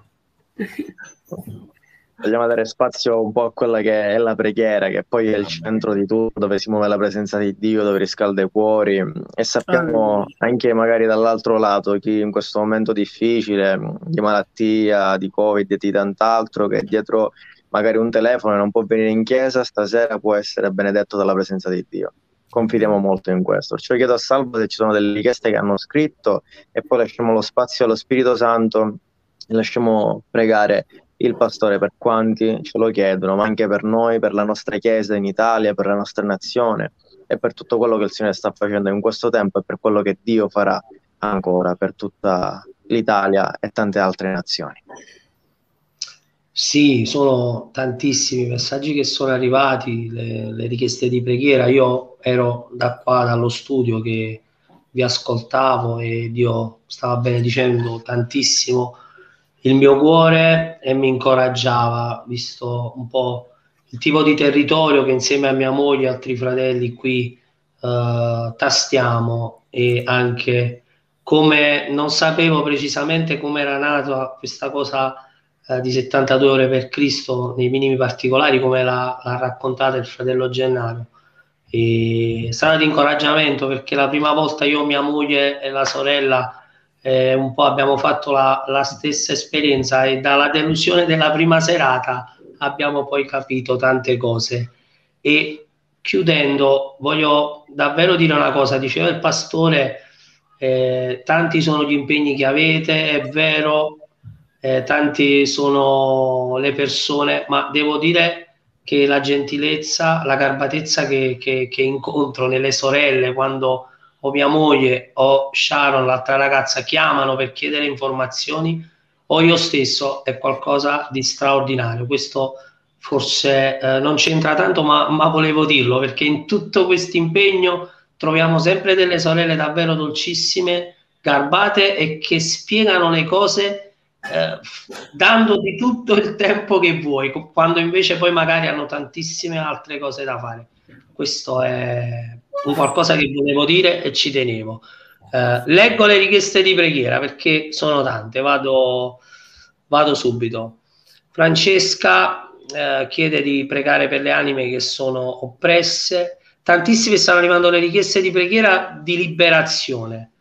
Vogliamo dare spazio un po' a quella che è la preghiera, che poi è il centro di tutto, dove si muove la presenza di Dio, dove riscalda i cuori, e sappiamo anche magari dall'altro lato chi in questo momento difficile di malattia, di Covid e di tant'altro, che dietro magari un telefono non può venire in chiesa, stasera può essere benedetto dalla presenza di Dio. Confidiamo molto in questo. Cioè, chiedo a Salvo se ci sono delle richieste che hanno scritto, e poi lasciamo lo spazio allo Spirito Santo e lasciamo pregare il pastore per quanti ce lo chiedono, ma anche per noi, per la nostra Chiesa in Italia, per la nostra nazione e per tutto quello che il Signore sta facendo in questo tempo e per quello che Dio farà ancora per tutta l'Italia e tante altre nazioni. Sì, sono tantissimi messaggi che sono arrivati, le richieste di preghiera. Io ero da qua, dallo studio, che vi ascoltavo e Dio stava benedicendo tantissimo il mio cuore e mi incoraggiava, visto un po' il tipo di territorio che insieme a mia moglie e altri fratelli qui tastiamo, e anche come non sapevo precisamente come era nata questa cosa di 72 ore per Cristo nei minimi particolari, come l'ha raccontata il fratello Gennaro. E sarà di incoraggiamento, perché la prima volta io, mia moglie e la sorella un po' abbiamo fatto la stessa esperienza, e dalla delusione della prima serata abbiamo poi capito tante cose. E chiudendo, voglio davvero dire una cosa. Diceva il pastore, tanti sono gli impegni che avete, è vero, tanti sono le persone, ma devo dire che la gentilezza, la garbatezza che incontro nelle sorelle, quando o mia moglie o Sharon, l'altra ragazza, chiamano per chiedere informazioni, o io stesso, è qualcosa di straordinario. Questo forse non c'entra tanto, ma volevo dirlo, perché in tutto questo impegno troviamo sempre delle sorelle davvero dolcissime, garbate, e che spiegano le cose dandoti tutto il tempo che vuoi, quando invece poi magari hanno tantissime altre cose da fare. Questo è un qualcosa che volevo dire e ci tenevo. Leggo le richieste di preghiera perché sono tante, vado subito. Francesca chiede di pregare per le anime che sono oppresse. Tantissime stanno arrivando le richieste di preghiera di liberazione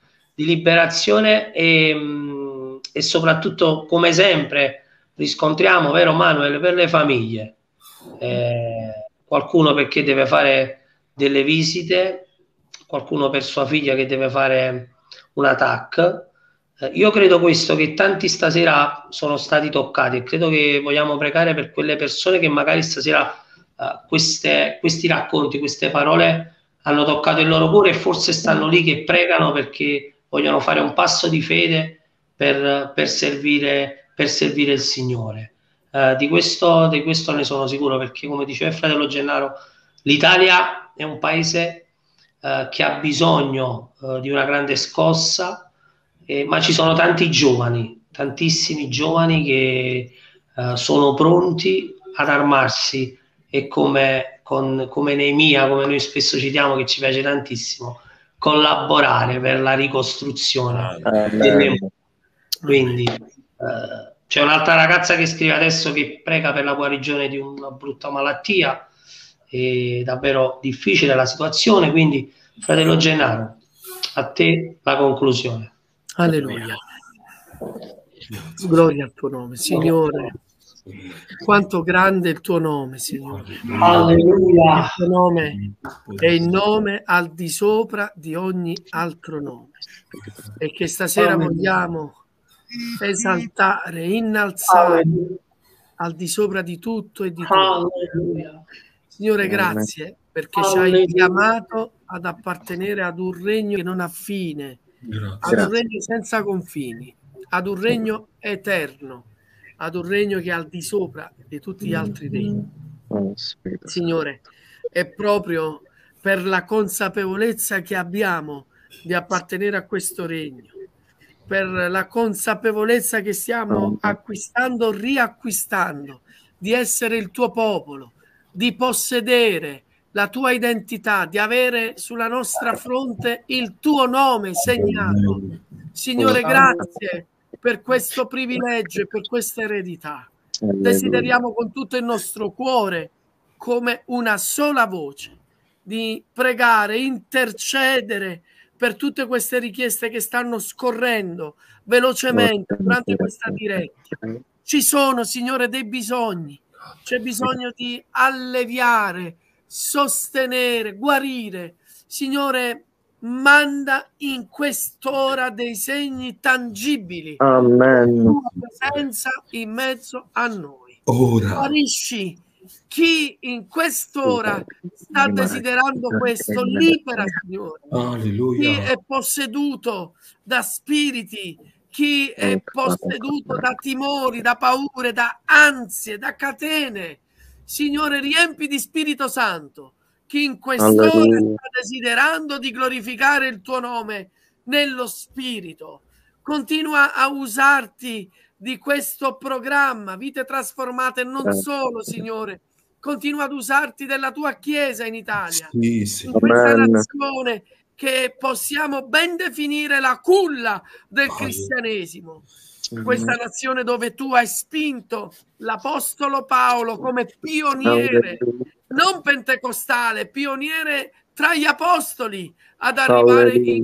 e soprattutto, come sempre riscontriamo, vero Manuel, per le famiglie. Qualcuno perché deve fare delle visite, qualcuno per sua figlia che deve fare un TAC, Io credo questo, che tanti stasera sono stati toccati, e credo che vogliamo pregare per quelle persone che magari stasera questi racconti, queste parole hanno toccato il loro cuore, e forse stanno lì che pregano perché vogliono fare un passo di fede per servire il Signore. Di questo ne sono sicuro, perché come diceva il fratello Gennaro, l'Italia è un paese che ha bisogno di una grande scossa, ma ci sono tanti giovani, tantissimi giovani che sono pronti ad armarsi, e come Neemia, come noi spesso citiamo, che ci piace tantissimo, collaborare per la ricostruzione delle mura. Quindi c'è un'altra ragazza che scrive adesso che prega per la guarigione di una brutta malattia, è davvero difficile la situazione, quindi fratello Gennaro, a te la conclusione. Alleluia. Gloria al tuo nome, Signore. Quanto grande è il tuo nome, Signore. Alleluia. Il tuo nome è il nome al di sopra di ogni altro nome, e che stasera vogliamo esaltare, innalzare al di sopra di tutto e di tutto. Signore, grazie perché ci hai chiamato ad appartenere ad un regno che non ha fine, ad un regno senza confini, ad un regno eterno, ad un regno che è al di sopra di tutti gli altri regni. Signore, è proprio per la consapevolezza che abbiamo di appartenere a questo regno, per la consapevolezza che stiamo acquistando, riacquistando, di essere il tuo popolo, di possedere la tua identità, di avere sulla nostra fronte il tuo nome segnato. Signore, grazie per questo privilegio e per questa eredità. Desideriamo con tutto il nostro cuore, come una sola voce, di pregare, intercedere per tutte queste richieste che stanno scorrendo velocemente durante questa diretta. Ci sono, Signore, dei bisogni. C'è bisogno di alleviare, sostenere, guarire. Signore, manda in quest'ora dei segni tangibili. Amen. La tua presenza in mezzo a noi. Ora. Guarisci chi in quest'ora sta desiderando questo. Libera, Signore. Alleluia. Chi è posseduto da spiriti, chi è posseduto da timori, da paure, da ansie, da catene. Signore, riempi di Spirito Santo chi in quest'ora sta desiderando di glorificare il tuo nome nello Spirito. Continua a usarti di questo programma Vite Trasformate, non solo, Signore. Continua ad usarti della tua Chiesa in Italia, in questa nazione che possiamo ben definire la culla del cristianesimo. Questa nazione dove tu hai spinto l'Apostolo Paolo come pioniere, non pentecostale, pioniere tra gli apostoli, ad arrivare in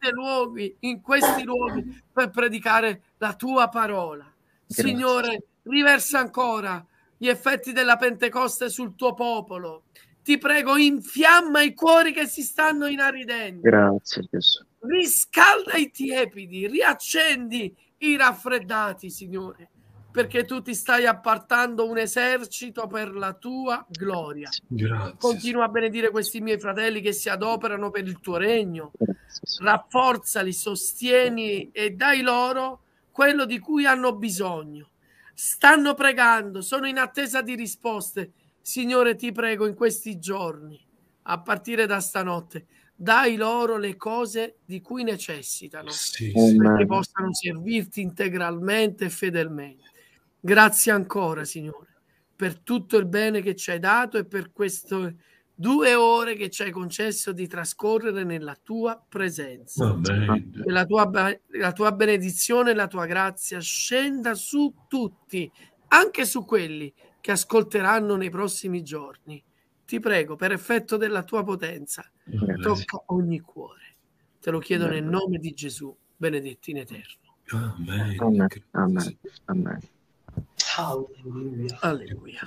questi luoghi per predicare la tua parola. Signore, riversa ancora gli effetti della Pentecoste sul tuo popolo. Ti prego, infiamma i cuori che si stanno inaridendo. Grazie, Gesù. Riscalda i tiepidi, riaccendi i raffreddati, Signore, perché tu ti stai appartando un esercito per la tua gloria. Grazie. Continua a benedire questi miei fratelli che si adoperano per il tuo regno. Rafforzali, sostieni e dai loro quello di cui hanno bisogno. Stanno pregando, sono in attesa di risposte. Signore, ti prego in questi giorni, a partire da stanotte, dai loro le cose di cui necessitano, perché possano servirti integralmente e fedelmente. Grazie ancora, Signore, per tutto il bene che ci hai dato e per queste 2 ore che ci hai concesso di trascorrere nella tua presenza. Amen. Che la tua benedizione e la tua grazia scenda su tutti, anche su quelli che ascolteranno nei prossimi giorni. Ti prego, per effetto della tua potenza, tocca ogni cuore. Te lo chiedo nel nome di Gesù, benedetti in eterno. Amen. Amen. Amen. Amen. Alleluia. Alleluia.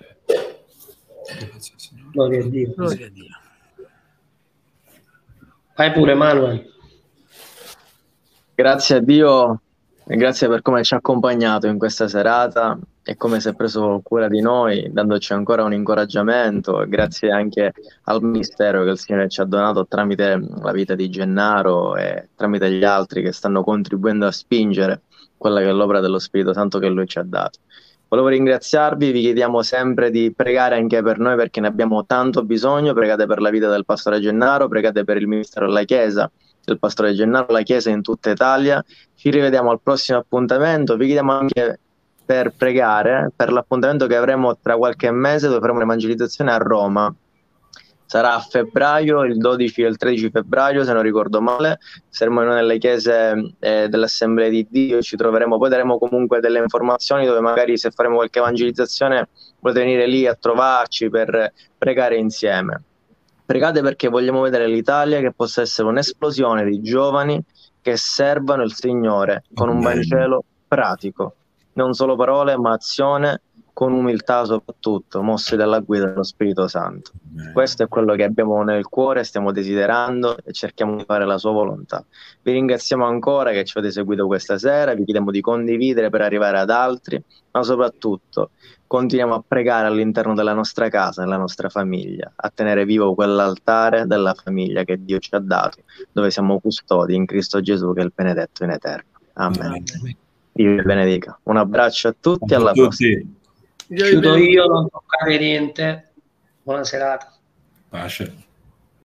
Grazie, Signore. Gloria a Dio. Gloria a Dio. Vai pure, Manuel. Grazie a Dio e grazie per come ci ha accompagnato in questa serata e come si è preso cura di noi, dandoci ancora un incoraggiamento. E grazie anche al ministero che il Signore ci ha donato tramite la vita di Gennaro e tramite gli altri che stanno contribuendo a spingere quella che è l'opera dello Spirito Santo che Lui ci ha dato. Volevo ringraziarvi, vi chiediamo sempre di pregare anche per noi perché ne abbiamo tanto bisogno. Pregate per la vita del pastore Gennaro, pregate per il ministero della Chiesa, del pastore Gennaro, la Chiesa in tutta Italia. Ci rivediamo al prossimo appuntamento. Vi chiediamo anche per pregare per l'appuntamento che avremo tra qualche mese, dove faremo l'evangelizzazione a Roma. Sarà a febbraio, il 12 e il 13 febbraio, se non ricordo male. Saremo in una delle chiese dell'Assemblea di Dio, ci troveremo, poi daremo comunque delle informazioni dove magari se faremo qualche evangelizzazione potete venire lì a trovarci per pregare insieme. Pregate perché vogliamo vedere l'Italia che possa essere un'esplosione di giovani che servano il Signore con un Vangelo pratico, non solo parole ma azione, con umiltà soprattutto, mossi dalla guida dello Spirito Santo. Questo è quello che abbiamo nel cuore, stiamo desiderando e cerchiamo di fare la sua volontà. Vi ringraziamo ancora che ci avete seguito questa sera, vi chiediamo di condividere per arrivare ad altri, ma soprattutto continuiamo a pregare all'interno della nostra casa, nella nostra famiglia, a tenere vivo quell'altare della famiglia che Dio ci ha dato, dove siamo custodi in Cristo Gesù che è il benedetto in eterno. Amen. Dio vi benedica. Un abbraccio a tutti, alla prossima. Chiudo io, non toccate niente. Buona serata. Pace.